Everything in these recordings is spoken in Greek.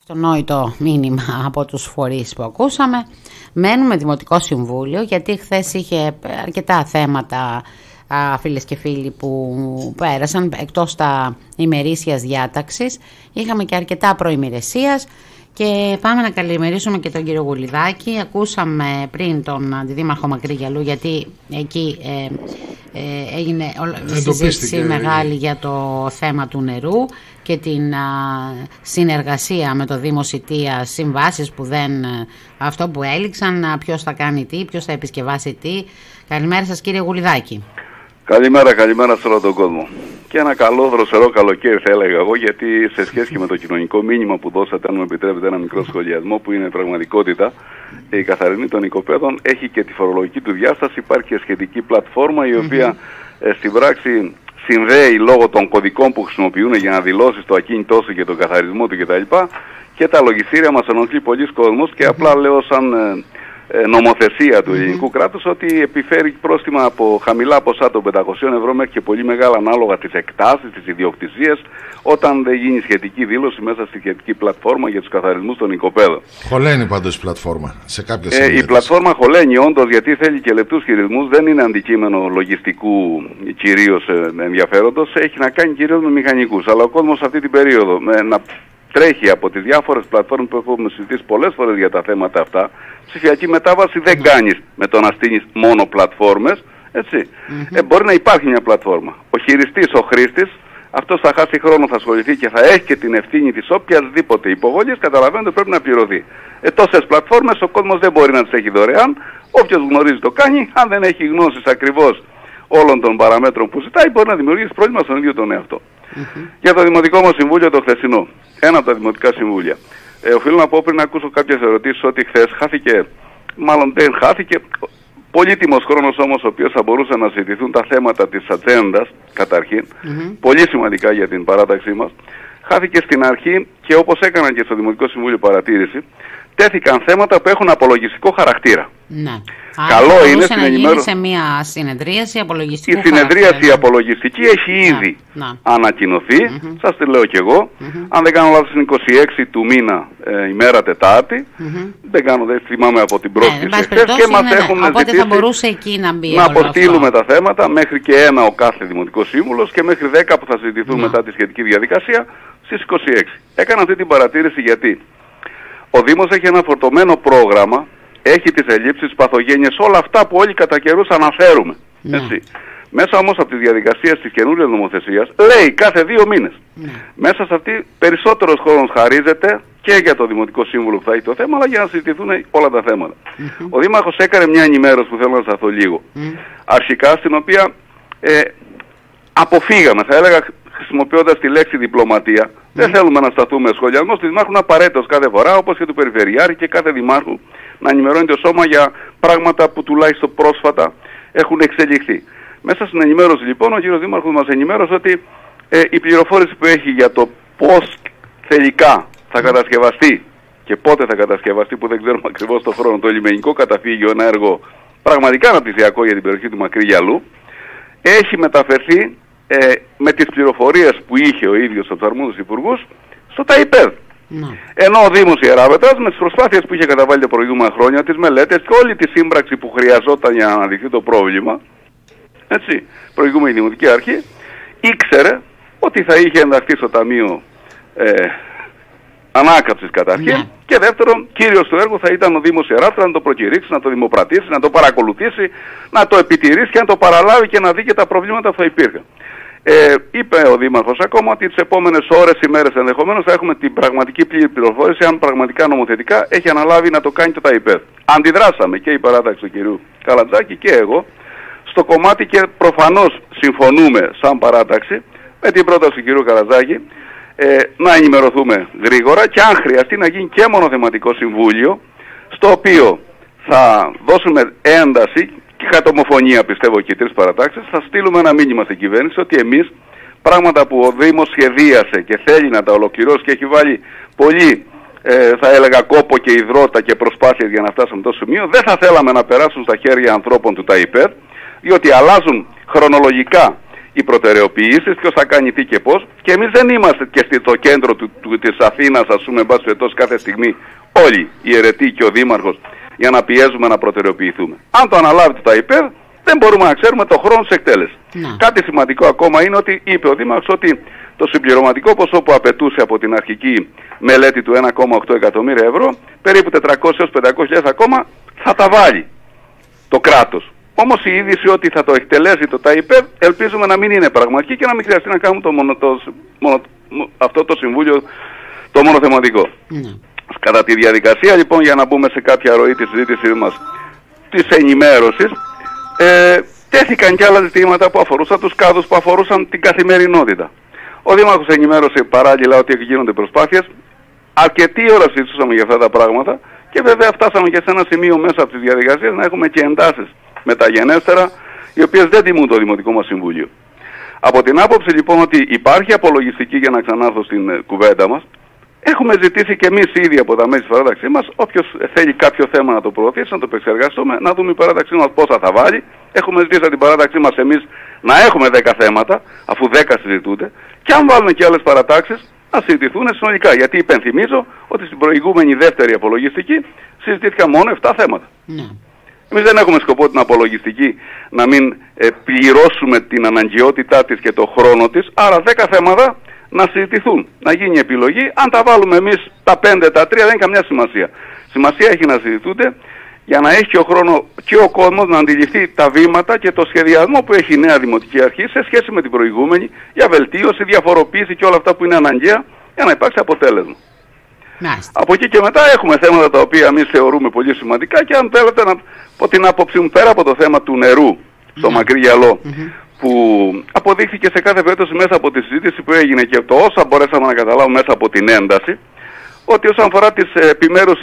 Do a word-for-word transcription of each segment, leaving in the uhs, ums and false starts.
Το νόητο μήνυμα από τους φορείς που ακούσαμε. Μένουμε Δημοτικό Συμβούλιο, γιατί χθες είχε αρκετά θέματα, φίλες και φίλοι, που πέρασαν εκτός τα ημερήσιας διάταξης. Είχαμε και αρκετά προημερεσίας και πάμε να καλημερίσουμε και τον κύριο Γουλιδάκη. Ακούσαμε πριν τον Αντιδήμαρχο Μακρύγιαλου, γιατί εκεί ε, ε, έγινε συζήτηση μεγάλη για το θέμα του νερού και την α, συνεργασία με το Δήμο Σιτίας, συμβάσεις που δεν, αυτό που έληξαν, ποιος θα κάνει τι, ποιος θα επισκευάσει τι. Καλημέρα σας κύριε Γουλιδάκη. Καλημέρα, καλημέρα σε όλο τον κόσμο. Και ένα καλό δροσερό καλοκαίρι θα έλεγα εγώ, γιατί σε σχέση και με το κοινωνικό μήνυμα που δώσατε, αν μου επιτρέπετε ένα μικρό σχολιασμό που είναι πραγματικότητα, η καθαρινή των οικοπαίδων έχει και τη φορολογική του διάσταση, υπάρχει και σχετική πλατφόρμα η οποία mm-hmm. ε, στην πράξη συνδέει λόγω των κωδικών που χρησιμοποιούν για να δηλώσει το ακίνητό σου και τον καθαρισμό του κτλ. Και τα λογιστήρια μας ενοχλεί πολλοί κόσμος και απλά λέω σαν ε, νομοθεσία του ελληνικού mm-hmm. κράτους ότι επιφέρει πρόστιμα από χαμηλά ποσά των πεντακόσια ευρώ μέχρι και πολύ μεγάλα ανάλογα τις εκτάσεις, τις ιδιοκτησίες, όταν δεν γίνει σχετική δήλωση μέσα στη σχετική πλατφόρμα για τους καθαρισμούς των οικοπαίδων. Χωλαίνει πάντως η πλατφόρμα σε κάποιες ε, Η πλατφόρμα χωλαίνει όντως, γιατί θέλει και λεπτούς χειρισμούς, δεν είναι αντικείμενο λογιστικού κυρίως ε, ενδιαφέροντος, έχει να κάνει κυρίως με μηχανικούς. Αλλά ο κόσμος αυτή την περίοδο ε, να τρέχει από τις διάφορες πλατφόρμες που έχουμε συζητήσει πολλές φορές για τα θέματα αυτά. Ψηφιακή μετάβαση δεν κάνεις με το να στείλεις μόνο πλατφόρμες, έτσι. Mm-hmm. Ε, μπορεί να υπάρχει μια πλατφόρμα. Ο χειριστής, ο χρήστης, αυτός θα χάσει χρόνο, θα ασχοληθεί και θα έχει και την ευθύνη της οποιασδήποτε υποβολής, καταλαβαίνετε, πρέπει να πληρωθεί. Ε, τόσες πλατφόρμες ο κόσμος δεν μπορεί να τις έχει δωρεάν. Όποιος γνωρίζει το κάνει, αν δεν έχει γνώσεις ακριβώς όλων των παραμέτρων που ζητάει, μπορεί να δημιουργήσει πρόβλημα στον ίδιο τον εαυτό. Mm-hmm. Για το Δημοτικό μας Συμβούλιο το χθεσινό, ένα από τα Δημοτικά Συμβούλια. Ε, οφείλω να πω πριν να ακούσω κάποιες ερωτήσεις ότι χθες χάθηκε, μάλλον δεν χάθηκε, πολύτιμος χρόνος όμως ο οποίος θα μπορούσε να συζητηθούν τα θέματα της ατζέντας, καταρχήν, mm-hmm. πολύ σημαντικά για την παράταξή μας. Χάθηκε στην αρχή και όπως έκαναν και στο Δημοτικό Συμβούλιο παρατήρηση, τέθηκαν θέματα που έχουν απολογιστικό χαρακτήρα. Ναι. Καλό Άρα, είναι στην να ενημέρωση. Σε μια συνεδρίαση απολογιστικού Η συνεδρίαση χαρακτήρα. απολογιστική έχει ήδη να, να. ανακοινωθεί. Mm-hmm. Σας τη λέω κι εγώ. Mm-hmm. Αν δεν κάνω λάθος, είναι είκοσι έξι του μήνα, ε, ημέρα Τετάρτη. Mm-hmm. Δεν κάνω, δεν θυμάμαι από την πρόσκληση ναι, χθες και μας ναι, έχουν οπότε ζητήσει θα μπορούσε εκεί να μπει. να αποστείλουμε τα θέματα μέχρι και ένα ο κάθε Δημοτικός Σύμβουλος και μέχρι δέκα που θα συζητηθούν μετά τη σχετική διαδικασία στις είκοσι έξι. Έκανα αυτή την παρατήρηση γιατί ο Δήμος έχει ένα φορτωμένο πρόγραμμα, έχει τις ελλείψεις, τις παθογένειες, όλα αυτά που όλοι κατά καιρούς αναφέρουμε. Ναι. Έτσι. Μέσα όμως από τις διαδικασίες της καινούριας νομοθεσίας, λέει κάθε δύο μήνες. Ναι. Μέσα σε αυτή περισσότερος χρόνος χαρίζεται και για το Δημοτικό Σύμβουλο που θα έχει το θέμα, αλλά για να συζητηθούν όλα τα θέματα. Mm-hmm. Ο Δήμαρχος έκανε μια ενημέρωση που θέλω να σταθώ λίγο. Mm. Αρχικά, στην οποία ε, αποφύγαμε, θα έλεγα, χρησιμοποιώντας τη λέξη διπλωματία. Mm. Δεν θέλουμε να σταθούμε σχολιασμός του Δημάρχου, είναι απαραίτητος κάθε φορά, όπως και του Περιφερειάρχη και κάθε Δημάρχου, να ενημερώνει το σώμα για πράγματα που τουλάχιστον πρόσφατα έχουν εξελιχθεί. Μέσα στην ενημέρωση λοιπόν ο κύριος Δήμαρχος μας ενημέρωσε ότι ε, η πληροφόρηση που έχει για το πώς τελικά θα κατασκευαστεί και πότε θα κατασκευαστεί, που δεν ξέρουμε ακριβώς το χρόνο, το λιμενικό καταφύγιο, ένα έργο πραγματικά αναπτυξιακό για την περιοχή του Μακρύγιαλου, έχει μεταφερθεί ε, με τις πληροφορίες που είχε ο ίδιος από τους αρμόδιους υπουργούς στο ΤΑΙΠΕΔ. Mm. Ενώ ο Δήμος Ιεράβετρας με τις προσπάθειες που είχε καταβάλει τα προηγούμενα χρόνια, τις μελέτες και όλη τη σύμπραξη που χρειαζόταν για να αναδειχθεί το πρόβλημα, έτσι, προηγούμενη Δημοτική Αρχή, ήξερε ότι θα είχε ενταχθεί στο Ταμείο ε, Ανάκαμψης καταρχήν yeah. και δεύτερον, κύριος του έργου θα ήταν ο Δήμος Ιεράβετρας να το προκηρύξει, να το δημοπρατήσει, να το παρακολουθήσει, να το επιτηρήσει και να το παραλάβει και να δει και τα προβλήματα που θα υπήρχαν. Ε, είπε ο Δήμαρχος ακόμα ότι τις επόμενες ώρες, ημέρες ενδεχομένως θα έχουμε την πραγματική πλήρη πληροφόρηση αν πραγματικά νομοθετικά έχει αναλάβει να το κάνει το ΤΑΙΠΕΔ. Αντιδράσαμε και η παράταξη του κυρίου Καλατζάκη και εγώ στο κομμάτι και προφανώς συμφωνούμε σαν παράταξη με την πρόταση του κυρίου Καλατζάκη ε, να ενημερωθούμε γρήγορα και αν χρειαστεί να γίνει και μονοθεματικό συμβούλιο στο οποίο θα δώσουμε ένταση και κατ' ομοφωνία πιστεύω και οι τρεις παρατάξεις, θα στείλουμε ένα μήνυμα στην κυβέρνηση ότι εμείς πράγματα που ο Δήμος σχεδίασε και θέλει να τα ολοκληρώσει και έχει βάλει πολύ ε, θα έλεγα κόπο και υδρότα και προσπάθειες για να φτάσουμε στο σημείο, δεν θα θέλαμε να περάσουν στα χέρια ανθρώπων του ΤΑΙΠΕΔ, διότι αλλάζουν χρονολογικά οι προτεραιοποιήσεις, ποιος θα κάνει τι και πώς, και εμείς δεν είμαστε και στο κέντρο του, του, της Αθήνας, ας πούμε, εν πάση περιπτώσει κάθε στιγμή, όλοι οι αιρετοί και ο Δήμαρχος, για να πιέζουμε να προτεραιοποιηθούμε. Αν το αναλάβει το ΤΑΙΠΕΔ, δεν μπορούμε να ξέρουμε το χρόνο της εκτέλεσης. Να. Κάτι σημαντικό ακόμα είναι ότι είπε ο Δήμαρχος ότι το συμπληρωματικό ποσό που απαιτούσε από την αρχική μελέτη του ένα κόμμα οκτώ εκατομμύρια ευρώ, περίπου τετρακόσιες έως πεντακόσιες χιλιάδες ακόμα θα τα βάλει το κράτος. Όμως η είδηση ότι θα το εκτελέσει το ΤΑΙΠΕΔ ελπίζουμε να μην είναι πραγματική και να μην χρειαστεί να κάνουμε το μονο, το, μονο, αυτό το συμβούλιο το μονοθεματικό. Mm. Κατά τη διαδικασία λοιπόν, για να μπούμε σε κάποια ροή της συζήτησής μας της ενημέρωσης, ε, τέθηκαν και άλλα ζητήματα που αφορούσαν τους κάδους, που αφορούσαν την καθημερινότητα. Ο Δήμαρχος ενημέρωσε παράλληλα ότι γίνονται προσπάθειες. Αρκετή ώρα συζητούσαμε για αυτά τα πράγματα και βέβαια φτάσαμε και σε ένα σημείο μέσα από τις διαδικασίες να έχουμε και εντάσεις μεταγενέστερα, οι οποίες δεν τιμούν το Δημοτικό μας Συμβούλιο. Από την άποψη λοιπόν ότι υπάρχει απολογιστική, για να ξανάρθω στην ε, κουβέντα μας, έχουμε ζητήσει και εμείς ήδη από τα μέλη της παράταξής μας, όποιος θέλει κάποιο θέμα να το προωθήσει, να το επεξεργαστούμε, να δούμε η παράταξή μας πόσα θα βάλει. Έχουμε ζητήσει από την παράταξή μας εμείς να έχουμε δέκα θέματα, αφού δέκα συζητούνται, και αν βάλουμε και άλλες παρατάξεις, να συζητηθούν συνολικά. Γιατί υπενθυμίζω ότι στην προηγούμενη δεύτερη απολογιστική συζητήθηκαν μόνο επτά θέματα. Ναι. Εμείς δεν έχουμε σκοπό την απολογιστική να μην ε, πληρώσουμε την αναγκαιότητά της και το χρόνο της, άρα δέκα θέματα να συζητηθούν, να γίνει επιλογή. Αν τα βάλουμε εμείς τα πέντε, τα τρία, δεν έχει καμιά σημασία. Σημασία έχει να συζητούνται για να έχει και ο χρόνο και ο κόσμος να αντιληφθεί τα βήματα και το σχεδιασμό που έχει η νέα Δημοτική Αρχή σε σχέση με την προηγούμενη, για βελτίωση, διαφοροποίηση και όλα αυτά που είναι αναγκαία για να υπάρξει αποτέλεσμα. Μάλιστα. Από εκεί και μετά έχουμε θέματα τα οποία εμείς θεωρούμε πολύ σημαντικά, και αν θέλετε να πω την άποψή μου πέρα από το θέμα του νερού στο ναι. Μακρύ Γυαλό, mm-hmm. που αποδείχθηκε σε κάθε περίπτωση μέσα από τη συζήτηση που έγινε και το όσα μπορέσαμε να καταλάβουμε μέσα από την ένταση, ότι όσον αφορά τις επιμέρους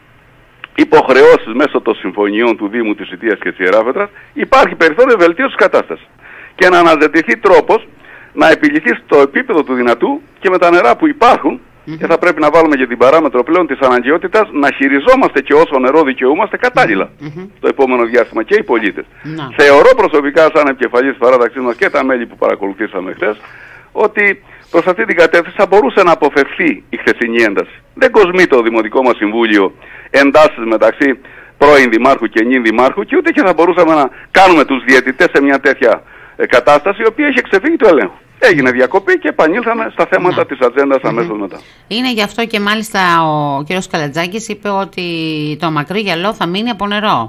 υποχρεώσεις μέσω των συμφωνιών του Δήμου της Ιτίας και της Ιεράφετρας, υπάρχει περιθώριο βελτίωσης της κατάστασης και να αναζητηθεί τρόπος να επιληθεί στο επίπεδο του δυνατού και με τα νερά που υπάρχουν. Mm-hmm. Και θα πρέπει να βάλουμε και την παράμετρο πλέον της αναγκαιότητας να χειριζόμαστε και όσο νερό δικαιούμαστε κατάλληλα mm-hmm. το επόμενο διάστημα και οι πολίτες. Mm-hmm. Θεωρώ προσωπικά, σαν επικεφαλής της παράταξής μας και τα μέλη που παρακολουθήσαμε χθες, ότι προς αυτή την κατεύθυνση θα μπορούσε να αποφευθεί η χθεσινή ένταση. Δεν κοσμεί το Δημοτικό μας Συμβούλιο εντάσεις μεταξύ πρώην Δημάρχου και νυν Δημάρχου, και ούτε και θα μπορούσαμε να κάνουμε τους διαιτητές σε μια τέτοια ε, κατάσταση, η οποία είχε ξεφύγει του ελέγχου. Έγινε διακοπή και επανήλθαμε στα θέματα mm. της ατζέντας mm-hmm. αμέσως μετά. Είναι γι' αυτό και μάλιστα ο κ. Καλατζάκης είπε ότι το Μακρύ Γυαλό θα μείνει από νερό.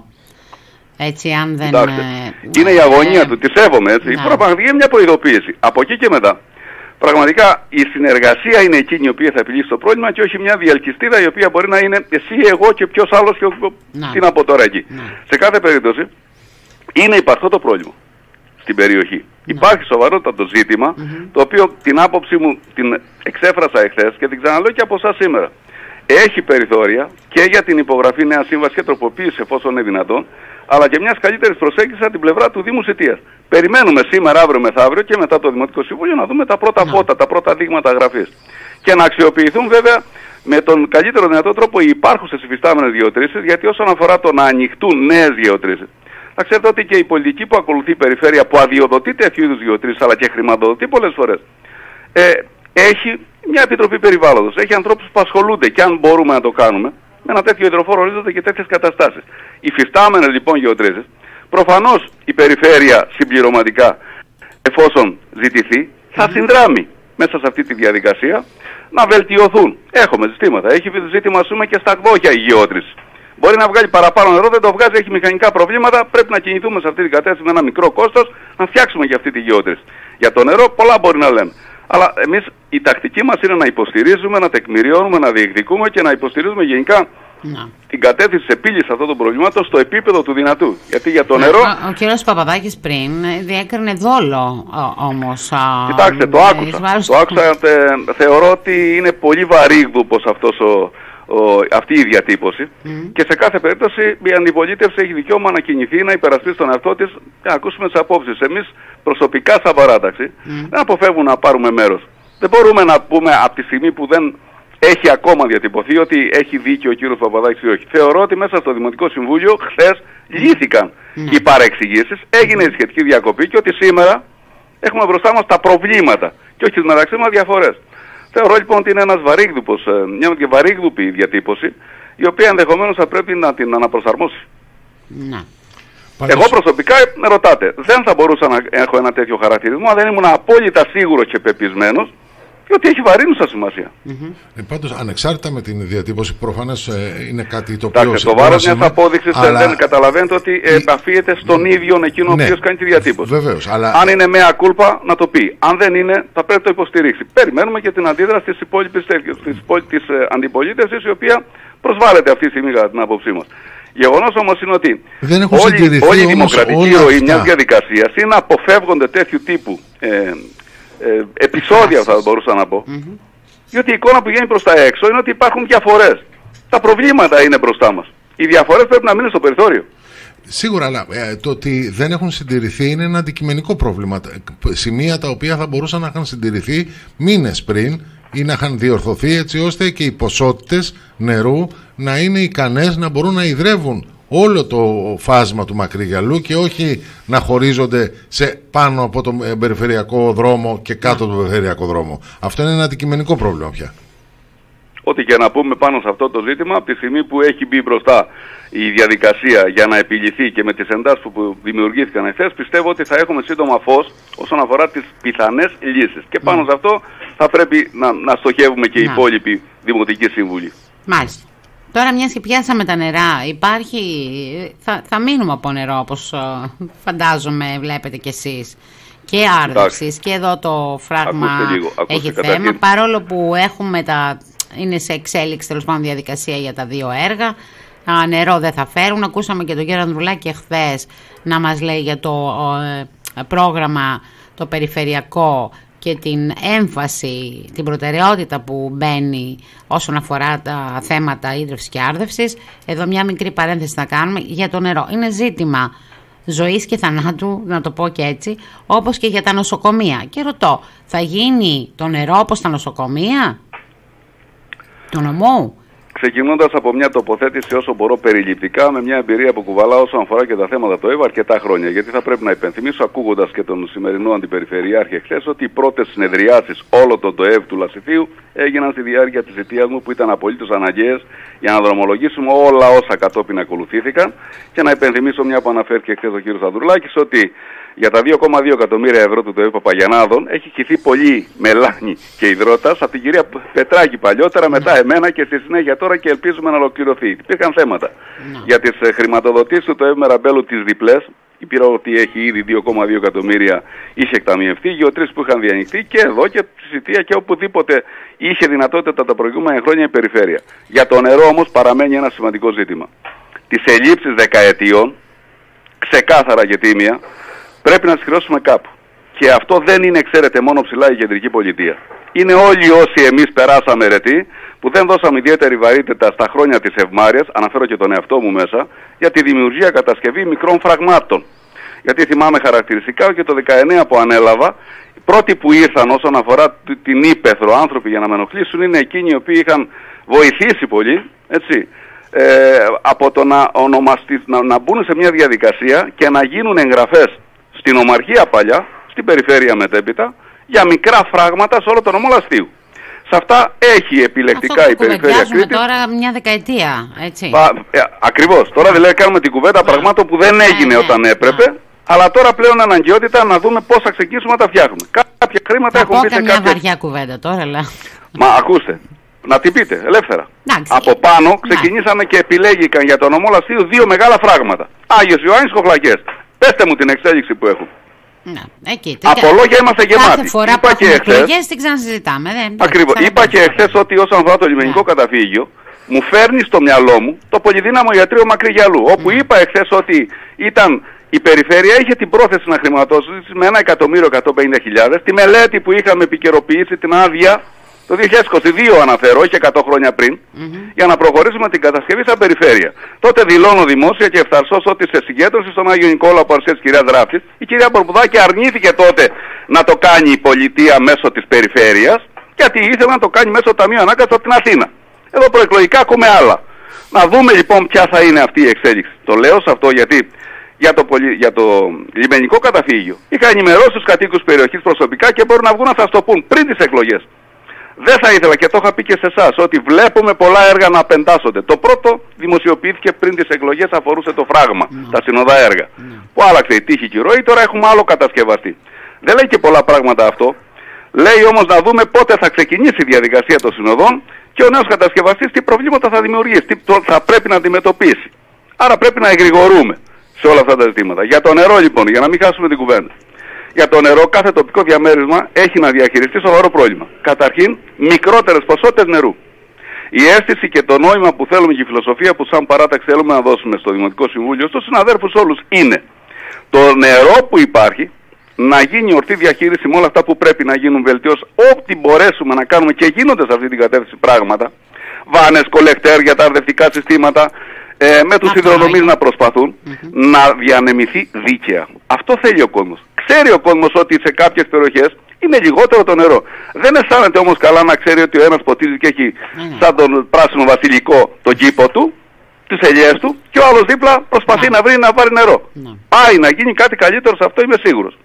Έτσι, αν δεν... Κοιτάξτε, ε, είναι η αγωνία ε, του, τη σέβομαι έτσι. Η πραγματική είναι μια προειδοποίηση. Από εκεί και μετά, πραγματικά η συνεργασία είναι εκείνη η οποία θα επιλύσει το πρόβλημα και όχι μια διαλκυστίδα η οποία μπορεί να είναι εσύ, εγώ και ποιος άλλος και τι να πω τώρα εκεί. Να. Σε κάθε περίπτωση είναι υπαρκτό το πρόβλημα στην περιοχή. Ναι. Υπάρχει σοβαρότατο ζήτημα, mm-hmm. το οποίο την άποψή μου την εξέφρασα εχθές και την ξαναλέω και από εσάς σήμερα. Έχει περιθώρια και για την υπογραφή νέα σύμβαση και τροποποίηση εφόσον είναι δυνατόν, αλλά και μιας καλύτερης προσέγγισης από την πλευρά του Δήμου Σιτίας. Περιμένουμε σήμερα, αύριο, μεθαύριο και μετά το Δημοτικό Συμβούλιο να δούμε τα πρώτα φώτα, τα πρώτα δείγματα γραφής. Και να αξιοποιηθούν βέβαια με τον καλύτερο δυνατό τρόπο οι υπάρχουσες υφιστάμενες γεωτρήσεις, γιατί όσον αφορά το να ανοιχτούν νέες γεωτρήσεις, θα ξέρετε ότι και η πολιτική που ακολουθεί η περιφέρεια, που αδειοδοτεί τέτοιου είδους γεωτρήσεις αλλά και χρηματοδοτεί πολλές φορές, ε, έχει μια επιτροπή περιβάλλοντος. Έχει ανθρώπους που ασχολούνται, και αν μπορούμε να το κάνουμε, με ένα τέτοιο υδροφόρο ορίζονται και τέτοιες καταστάσεις. Οι φυστάμενες λοιπόν γεωτρήσεις, προφανώς η περιφέρεια συμπληρωματικά, εφόσον ζητηθεί, θα συνδράμει μέσα σε αυτή τη διαδικασία να βελτιωθούν. Έχουμε ζητήματα. Έχει ζήτημα, ας πούμε, και στα Κδόχια η γεώτρηση. Μπορεί να βγάλει παραπάνω νερό, δεν το βγάζει, έχει μηχανικά προβλήματα. Πρέπει να κινηθούμε σε αυτή την κατεύθυνση με ένα μικρό κόστος, να φτιάξουμε και αυτή τη γεώτρηση. Για το νερό, πολλά μπορεί να λέμε. Αλλά εμείς η τακτική μας είναι να υποστηρίζουμε, να τεκμηριώνουμε, να διεκδικούμε και να υποστηρίζουμε γενικά να. την κατεύθυνση της επίλυσης αυτών των προβλημάτων στο επίπεδο του δυνατού. Γιατί για το νερό... Ο, ο κύριος Παπαδάκης πριν διέκρινε δόλο όμως. Κοιτάξτε, το άκουσα. Το άκουσα τε, θεωρώ ότι είναι πολύ βαρύγδουπος αυτός ο... Ο, αυτή η διατύπωση mm. και σε κάθε περίπτωση η αντιπολίτευση έχει δικαίωμα να κινηθεί, να υπερασπίσει τον εαυτό της και να ακούσουμε τις απόψεις. Εμείς προσωπικά σαν παράταξη mm. δεν αποφεύγουμε να πάρουμε μέρος. Δεν μπορούμε να πούμε από τη στιγμή που δεν έχει ακόμα διατυπωθεί ότι έχει δίκιο ο κύριος Παπαδάκης ή όχι. Θεωρώ ότι μέσα στο Δημοτικό Συμβούλιο χθες mm. λύθηκαν mm. οι παρεξηγήσεις, έγινε η σχετική διακοπή και ότι σήμερα Έχουμε μπροστά μας τα προβλήματα και όχι τις μεταξύ μας διαφορές. Θεωρώ λοιπόν ότι είναι ένας βαρύγδουπος, μια βαρύγδουπη διατύπωση, η οποία ενδεχομένως θα πρέπει να την αναπροσαρμόσει. Να. Εγώ προσωπικά, με ρωτάτε, δεν θα μπορούσα να έχω ένα τέτοιο χαρακτηρισμό αν δεν ήμουν απόλυτα σίγουρος και πεπισμένος ότι έχει βαρύνουσα σημασία. Mm-hmm. Ε, πάντως, ανεξάρτητα με την διατύπωση, προφανώς ε, είναι κάτι το οποίο... Εντάξει, το βάρος μιας απόδειξης αλλά... δεν καταλαβαίνετε ότι επαφίεται στον ίδιο εκείνο ο ναι, οποίος κάνει τη διατύπωση. Βεβαίως, αλλά... Αν είναι μέα κούλπα, να το πει. Αν δεν είναι, θα πρέπει να το υποστηρίξει. Περιμένουμε και την αντίδραση της υπόλοιπης της αντιπολίτευσης, η οποία προσβάλλεται αυτή τη στιγμή κατά την άποψή μας. Γεγονός όμως είναι ότι όλη, όλη η δημοκρατική ροή μιας διαδικασίας είναι να αποφεύγονται τέτοιου τύπου ε, ε, επεισόδια, θα μπορούσα να πω. Mm-hmm. Διότι η εικόνα που βγαίνει προς τα έξω είναι ότι υπάρχουν διαφορές. Τα προβλήματα είναι μπροστά μας. Οι διαφορές πρέπει να μείνουν στο περιθώριο. Σίγουρα, αλλά ε, το ότι δεν έχουν συντηρηθεί είναι ένα αντικειμενικό πρόβλημα. Σημεία τα οποία θα μπορούσαν να είχαν συντηρηθεί μήνες πριν ή να είχαν διορθωθεί, έτσι ώστε και οι ποσότητες νερού να είναι ικανές να μπορούν να ιδρεύουν όλο το φάσμα του Μακρυγιαλού και όχι να χωρίζονται σε πάνω από τον περιφερειακό δρόμο και κάτω από τον περιφερειακό δρόμο. Αυτό είναι ένα αντικειμενικό πρόβλημα πια. Ό,τι και να πούμε πάνω σε αυτό το ζήτημα, από τη στιγμή που έχει μπει μπροστά η διαδικασία για να επιληθεί και με τις εντάσεις που δημιουργήθηκαν εχθές, πιστεύω ότι θα έχουμε σύντομα φως όσον αφορά τις πιθανές λύσεις. Και πάνω mm. σε αυτό θα πρέπει να, να στοχεύουμε και οι υπόλοιποι δημοτικοί σύμβουλοι. Μάλιστα. Τώρα μιας και πιάσαμε τα νερά, υπάρχει, θα, θα μείνουμε από νερό όπως φαντάζομαι βλέπετε κι εσείς. Και άρδευσης και εδώ το φράγμα λίγο, έχει θέμα, καταρχήν. Παρόλο που έχουμε τα, είναι σε εξέλιξη τέλος πάντων διαδικασία για τα δύο έργα, α, νερό δεν θα φέρουν. Ακούσαμε και τον κύριο Ανδρουλάκη εχθές να μας λέει για το ε, πρόγραμμα το περιφερειακό και την έμφαση, την προτεραιότητα που μπαίνει όσον αφορά τα θέματα ίδρυυσης και άρδευσης. Εδώ μια μικρή παρένθεση να κάνουμε για το νερό. Είναι ζήτημα ζωής και θανάτου, να το πω και έτσι, όπως και για τα νοσοκομεία. Και ρωτώ, θα γίνει το νερό όπως τα νοσοκομεία του νομού? Ξεκινώντας από μια τοποθέτηση όσο μπορώ περιληπτικά, με μια εμπειρία που κουβαλάω όσον αφορά και τα θέματα του ΕΒ αρκετά χρόνια. Γιατί θα πρέπει να υπενθυμίσω, ακούγοντας και τον σημερινό αντιπεριφερειάρχη εχθές, ότι οι πρώτες συνεδριάσεις όλο τον ΤΟΕΒ του Λασιθίου έγιναν στη διάρκεια της θητείας μου, που ήταν απολύτως αναγκαίες για να δρομολογήσουμε όλα όσα κατόπιν ακολουθήθηκαν. Και να υπενθυμίσω, μια που αναφέρθηκε εχθές ο κ. Ανδρουλάκης, ότι για τα δύο κόμμα δύο εκατομμύρια ευρώ του ΤΟΕΒ Παπαγιαννάδων έχει χυθεί πολύ μελάνι και υδρότας από την κυρία Πετράκη παλιότερα, μετά εμένα και στη συνέχεια τώρα, και ελπίζουμε να ολοκληρωθεί. Υπήρχαν θέματα no. για τις ε, χρηματοδοτήσεις του ΤΟΕΒ Μεραμπέλου τις διπλές. Υπήρχε ότι έχει ήδη δύο κόμμα δύο εκατομμύρια είχε εκταμιευτεί, γεωτρήσεις που είχαν διανοιχτεί και εδώ και στη Σιτία και οπουδήποτε είχε δυνατότητα τα προηγούμενα χρόνια η περιφέρεια. Για το νερό όμως παραμένει ένα σημαντικό ζήτημα. Τις ελλείψεις δεκαετιών, ξεκάθαρα και τίμια, πρέπει να τις χρεώσουμε κάπου. Και αυτό δεν είναι, ξέρετε, μόνο ψηλά η κεντρική πολιτεία. Είναι όλοι όσοι εμείς περάσαμε αιρετοί, που δεν δώσαμε ιδιαίτερη βαρύτητα στα χρόνια της ευμάρειας, αναφέρω και τον εαυτό μου μέσα, για τη δημιουργία κατασκευή μικρών φραγμάτων. Γιατί θυμάμαι χαρακτηριστικά και το δεκαεννέα που ανέλαβα, οι πρώτοι που ήρθαν όσον αφορά την ύπαιθρο άνθρωποι για να με ενοχλήσουν είναι εκείνοι οι οποίοι είχαν βοηθήσει πολύ, έτσι, ε, από το να, ονομαστεί, να, να μπουν σε μια διαδικασία και να γίνουν εγγραφές στην Ομαρχία παλιά, στην περιφέρεια μετέπειτα, για μικρά φράγματα σε όλο το νομό Λαστίου. Σε αυτά έχει επιλεκτικά αυτό η περιφέρεια Κρήτης. Τώρα μια δεκαετία, έτσι. Πα, ε, ακριβώς. Τώρα δηλαδή κάνουμε την κουβέντα πραγμάτων που δεν έγινε ναι, όταν έπρεπε. Ναι. Αλλά τώρα πλέον αναγκαιότητα να δούμε πώς θα ξεκινήσουμε να τα φτιάχνουμε. Κάποια χρήματα έχουν μπει σε κάποια... μια βαριά κουβέντα τώρα, αλλά... Μα ακούστε, να την πείτε ελεύθερα. Άξι. Από πάνω ξεκινήσαμε και επιλέγηκαν για τον νομό Λαστίου δύο μεγάλα φράγματα. Άγιος Ιωάννης, Κοχλακές. Πέστε μου την εξέλιξη που έχουν. Να, εκεί, από λόγια είμαστε γεμάτοι. Κάθε φορά είπα που έχουμε εκλογές την ξανασυζητάμε. Ακριβώς. Είπα και εχθές ότι όσον αφορά το λιμενικό yeah. καταφύγιο, μου φέρνει στο μυαλό μου το πολυδύναμο ιατρείο Μακρυγιαλού. Όπου yeah. είπα εχθές ότι ήταν η περιφέρεια είχε την πρόθεση να χρηματοδοτήσει με ένα εκατομμύριο εκατόν πενήντα χιλιάδες. Τη μελέτη που είχαμε επικαιροποιήσει την άδεια το δύο χιλιάδες είκοσι δύο αναφέρω, όχι εκατό χρόνια πριν, mm-hmm. για να προχωρήσουμε την κατασκευή στα περιφέρεια. Τότε δηλώνω δημόσια και ευθαρσώς ότι σε συγκέντρωση στον Άγιο Νικόλαο παρουσία της κυρίας Δράφτης, η κυρία Πορπουδάκη αρνήθηκε τότε να το κάνει η πολιτεία μέσω της περιφέρειας, γιατί ήθελε να το κάνει μέσω του Ταμείου Ανάκαμψης από την Αθήνα. Εδώ προεκλογικά ακούμε άλλα. Να δούμε λοιπόν ποια θα είναι αυτή η εξέλιξη. Το λέω σε αυτό γιατί για το, πολυ... για το λιμενικό καταφύγιο. Είχα ενημερώσει τους κατοίκους περιοχής προσωπικά και μπορούν να βγουν να σας το πούν πριν τις εκλογές. Δεν θα ήθελα, και το είχα πει και σε εσάς, ότι βλέπουμε πολλά έργα να απεντάσσονται. Το πρώτο δημοσιοποιήθηκε πριν τις εκλογές, αφορούσε το φράγμα, mm. τα συνοδά έργα. Mm. Που άλλαξε η τύχη και η ροή, τώρα έχουμε άλλο κατασκευαστή. Δεν λέει και πολλά πράγματα αυτό. Λέει όμως να δούμε πότε θα ξεκινήσει η διαδικασία των συνοδών και ο νέος κατασκευαστής τι προβλήματα θα δημιουργήσει, τι θα πρέπει να αντιμετωπίσει. Άρα πρέπει να εγρηγορούμε σε όλα αυτά τα ζητήματα. Για το νερό λοιπόν, για να μην χάσουμε την κουβέντα. Για το νερό κάθε τοπικό διαμέρισμα έχει να διαχειριστεί σοβαρό πρόβλημα. Καταρχήν, μικρότερες ποσότητες νερού. Η αίσθηση και το νόημα που θέλουμε και η φιλοσοφία που σαν παράταξη θέλουμε να δώσουμε στο Δημοτικό Συμβούλιο, στους συναδέρφους όλους, είναι το νερό που υπάρχει να γίνει ορθή διαχείριση με όλα αυτά που πρέπει να γίνουν βελτιώσεις, ό,τι μπορέσουμε να κάνουμε, και γίνονται σε αυτή την κατεύθυνση πράγματα. Βάνες, κολεκτέρ για τα αρδευτικά συστήματα, ε, με τους υδροδομείς να προσπαθούν mm-hmm. να διανεμηθεί δίκαια. Αυτό θέλει ο κόσμος. Ξέρει ο κόσμος ότι σε κάποιες περιοχές είναι λιγότερο το νερό. Δεν αισθάνεται όμως καλά να ξέρει ότι ο ένας ποτίζει και έχει mm-hmm. σαν τον πράσινο βασιλικό τον κήπο του, τις ελιές του, και ο άλλος δίπλα προσπαθεί mm-hmm. να βρει να πάρει νερό. Mm-hmm. Πάει να γίνει κάτι καλύτερο, σε αυτό είμαι σίγουρος.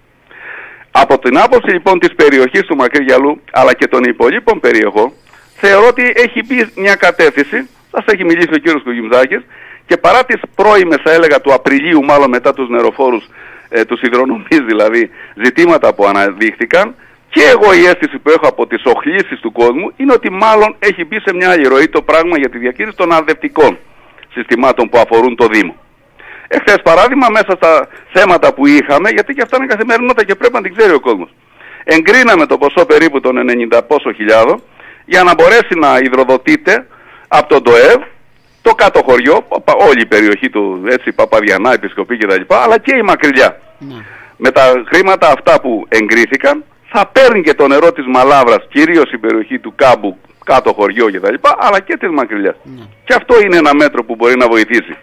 Από την άποψη λοιπόν της περιοχής του Μακρυγιαλού, αλλά και των υπολείπων περιοχών, θεωρώ ότι έχει μπει μια κατεύθυνση, σας έχει μιλήσει ο κύριος Κουγιμζάκης, και παρά τις πρώιμες, θα έλεγα, του Απριλίου, μάλλον μετά τους νεροφόρους, ε, τους υδρονομείς δηλαδή, ζητήματα που αναδείχθηκαν, και εγώ η αίσθηση που έχω από τις οχλήσεις του κόσμου είναι ότι μάλλον έχει μπει σε μια άλλη ροή το πράγμα για τη διαχείριση των αρδευτικών συστημάτων που αφορούν το Δήμο. Εχθές παράδειγμα, μέσα στα θέματα που είχαμε, γιατί και αυτά είναι καθημερινότητα και πρέπει να την ξέρει ο κόσμος, εγκρίναμε το ποσό περίπου των ενενήντα πόσο χιλιάδων για να μπορέσει να υδροδοτείται από τον ΤΟΕΒ το κάτω χωριό, όλη η περιοχή του, έτσι, Παπαδιανά, Επισκοπή κτλ, αλλά και η Μακρυλιά. Ναι. Με τα χρήματα αυτά που εγκρίθηκαν θα παίρνει και το νερό της Μαλάβρας, κυρίως η περιοχή του Κάμπου, κάτω χωριό κτλ, αλλά και της Μακρυλιάς. Ναι. Και αυτό είναι ένα μέτρο που μπορεί να βοηθήσει.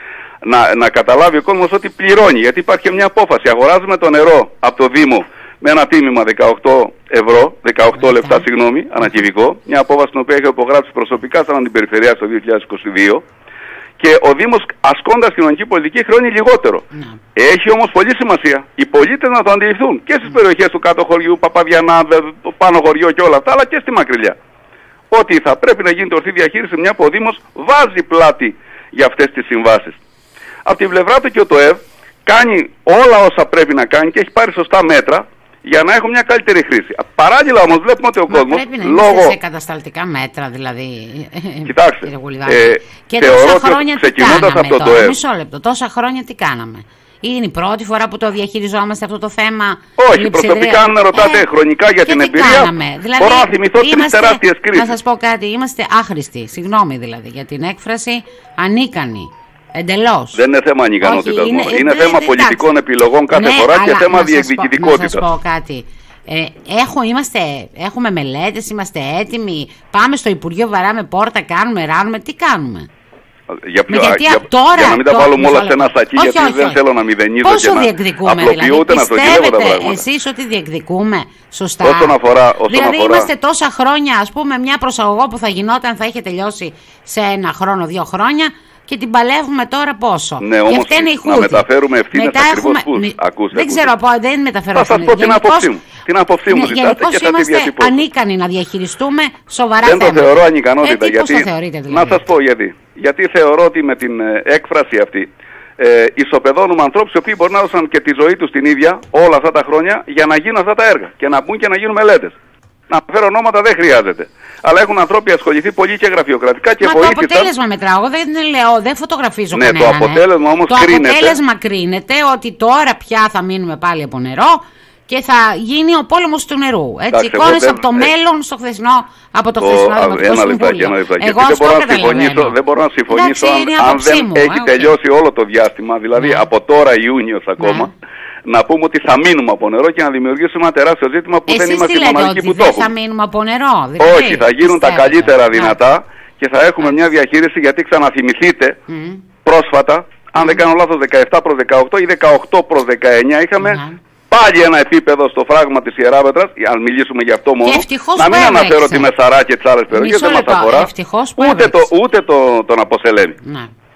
Να, να καταλάβει ο κόσμος ότι πληρώνει, γιατί υπάρχει μια απόφαση. Αγοράζουμε το νερό από το Δήμο με ένα τίμημα δεκαοκτώ ευρώ, δεκαοκτώ λεπτά, συγγνώμη, ανακυβικό. Μια απόφαση την οποία έχει υπογράψει προσωπικά σαν αντιπεριφερειάς το δύο χιλιάδες είκοσι δύο. Και ο Δήμος, ασκώντας κοινωνική πολιτική, χρεώνει λιγότερο. Ναι. Έχει όμως πολύ σημασία οι πολίτες να το αντιληφθούν και στις περιοχές του κάτω χωριού, Παπαδιανά, πάνω χωριό και όλα αυτά, αλλά και στη Μακρυλιά. Ότι θα πρέπει να γίνει ορθή διαχείριση, μια που ο Δήμος βάζει πλάτη για αυτές τις συμβάσεις. Από την πλευρά του και ο ΤΟΕΒ κάνει όλα όσα πρέπει να κάνει και έχει πάρει σωστά μέτρα για να έχουμε μια καλύτερη χρήση. Παράλληλα όμως βλέπουμε ότι ο Μα κόσμος πρέπει να λόγω... σε κατασταλτικά μέτρα δηλαδή. Κοιτάξτε, ε, και τόσα χρόνια τι κάναμε από το τώρα, μισό λεπτό, τόσα χρόνια τι κάναμε. Είναι η πρώτη φορά που το διαχειριζόμαστε αυτό το θέμα. Όχι, προσωπικά αν με ρωτάτε ε, χρονικά για την εμπειρία, δηλαδή, μπορώ να θυμηθώ τρεις τεράστιες κρίσεις. Να σας πω κάτι, είμαστε άχρηστοι, συγγνώμη δηλαδή για την έκφραση, ανίκανοι. Εντελώς. Δεν είναι θέμα ανικανότητας. Είναι, είναι ε, θέμα ε, πολιτικών εντάξει. επιλογών κάθε ναι, φορά και θέμα διεκδικητικότητας. Να σας πω κάτι. Ε, έχω, είμαστε, έχουμε μελέτες, είμαστε έτοιμοι. Πάμε στο Υπουργείο, βαράμε πόρτα, κάνουμε, ράνουμε. Τι κάνουμε. Για, ποιο, γιατί για, τώρα, για να μην τα βάλουμε όλα σε ένα σακί, γιατί όχι, δεν όχι. θέλω να μηδενίζω Πόσο και διεκδικούμε, να απλοποιούνται, δηλαδή, να στοχεύω τα πράγματα. Εσείς ότι διεκδικούμε σωστά. Όσον αφορά, όσον δηλαδή αφορά... είμαστε τόσα χρόνια, ας πούμε, μια προσαγωγό που θα γινόταν, θα είχε τελειώσει σε ένα χρόνο, δύο χρόνια. Και την παλεύουμε τώρα πόσο. Ναι, όμως να μεταφέρουμε ευθύνες ακριβώς πούς. Ακούστε, δεν ξέρω, δεν μεταφέρω ευθύνες. Θα σας πω την άποψή μου. Την άποψή μου ζητάτε και θα τη διατυπώσω. Είμαστε ανίκανοι να διαχειριστούμε σοβαρά θέματα. Δεν το θεωρώ ανικανότητα. Ε, γιατί... Πώς το θεωρείτε δηλαδή. Να σας πω γιατί. Γιατί θεωρώ ότι με την έκφραση αυτή ε, ισοπεδώνουμε ανθρώπους οι οποίοι μπορεί να έδωσαν και τη ζωή τους την ίδια όλα αυτά τα χρόνια για να γίνουν αυτά τα έργα και να μπουν και να γίνουν μελέτες. Να φέρω ονόματα δεν χρειάζεται. Αλλά έχουν ανθρώποι ασχοληθεί πολύ και γραφειοκρατικά και Μα βοήθησαν. Το αποτέλεσμα μετράω. Εγώ δεν λέω, δεν φωτογραφίζω ναι, κανέναν. Το αποτέλεσμα όμως το κρίνεται. Το αποτέλεσμα κρίνεται ότι τώρα πια θα μείνουμε πάλι από νερό και θα γίνει ο πόλεμος του νερού. Έτσι, εικόνες δεν... από το μέλλον στο χθεσινό, από το, το χθεσινό Δημοτικό Συμβούλιο. Εγώ δεν μπορώ, να συμφωνήσω, δεν μπορώ να συμφωνήσω αν, αν δεν μου, έχει ε, τελειώσει όλο το διάστημα, δηλαδή ναι. από τώρα Ιούνιος ακόμα. Ναι. Να πούμε ότι θα μείνουμε από νερό και να δημιουργήσουμε ένα τεράστιο ζήτημα που Εσείς δεν είμαστε οι μοναδικοί που το έχουμε. Δεν θα μείνουμε από νερό, δηλαδή. Όχι, θα γίνουν τα καλύτερα δυνατά και θα έχουμε μια διαχείριση, γιατί ξαναθυμηθείτε mm. πρόσφατα, αν mm. δεν κάνω λάθος, δεκαεπτά προς δεκαοκτώ ή δεκαοκτώ προς δεκαεννιά είχαμε mm. πάλι ένα επίπεδο στο φράγμα της Ιεράπετρας, αν μιλήσουμε γι' αυτό μόνο. Να μην αναφέρω τη Μεσαρά και τις άλλες περιοχές, δεν μας αφορά. Ούτε, το, ούτε το, τον Αποσελένη. Mm.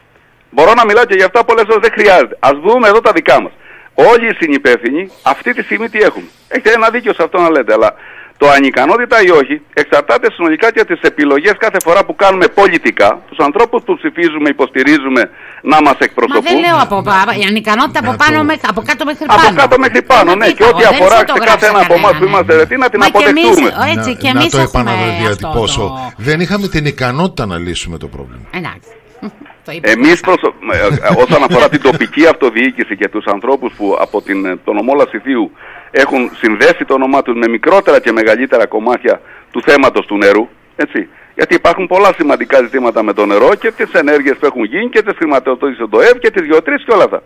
Μπορώ να μιλάω και για αυτά πολλές ώρες, δεν χρειάζεται. Ας δούμε εδώ τα δικά μας. Όλοι οι συνυπεύθυνοι αυτή τη στιγμή τι έχουν. Έχετε ένα δίκιο σε αυτό να λέτε, αλλά το ανικανότητα ή όχι εξαρτάται συνολικά και τις επιλογές κάθε φορά που κάνουμε πολιτικά, τους ανθρώπους που ψηφίζουμε, υποστηρίζουμε να μας εκπροσωπούν. Μα δεν λέω από πάνω, η ανικανότητα από, πάνω, με, από κάτω μέχρι πάνω. Από κάτω μέχρι πάνω, ναι, και ό,τι αφορά σε κάθε ένα από εμάς που είμαστε ρετοί να την αποδεχτούμε. Έτσι, και να, εμείς να το επαναδιατυπώσω. το... Δεν είχαμε την ικανότητα να λύσουμε το πρόβλημα. Εντάξει. Εμείς προσω... όσον αφορά την τοπική αυτοδιοίκηση και τους ανθρώπους που από την, τον νομό Λασιθίου έχουν συνδέσει το όνομά τους με μικρότερα και μεγαλύτερα κομμάτια του θέματος του νερού, έτσι, γιατί υπάρχουν πολλά σημαντικά ζητήματα με το νερό και τις ενέργειες που έχουν γίνει και τις χρηματοδοτήσεις του ΕΕ και τις γεωτρήσεις και όλα αυτά.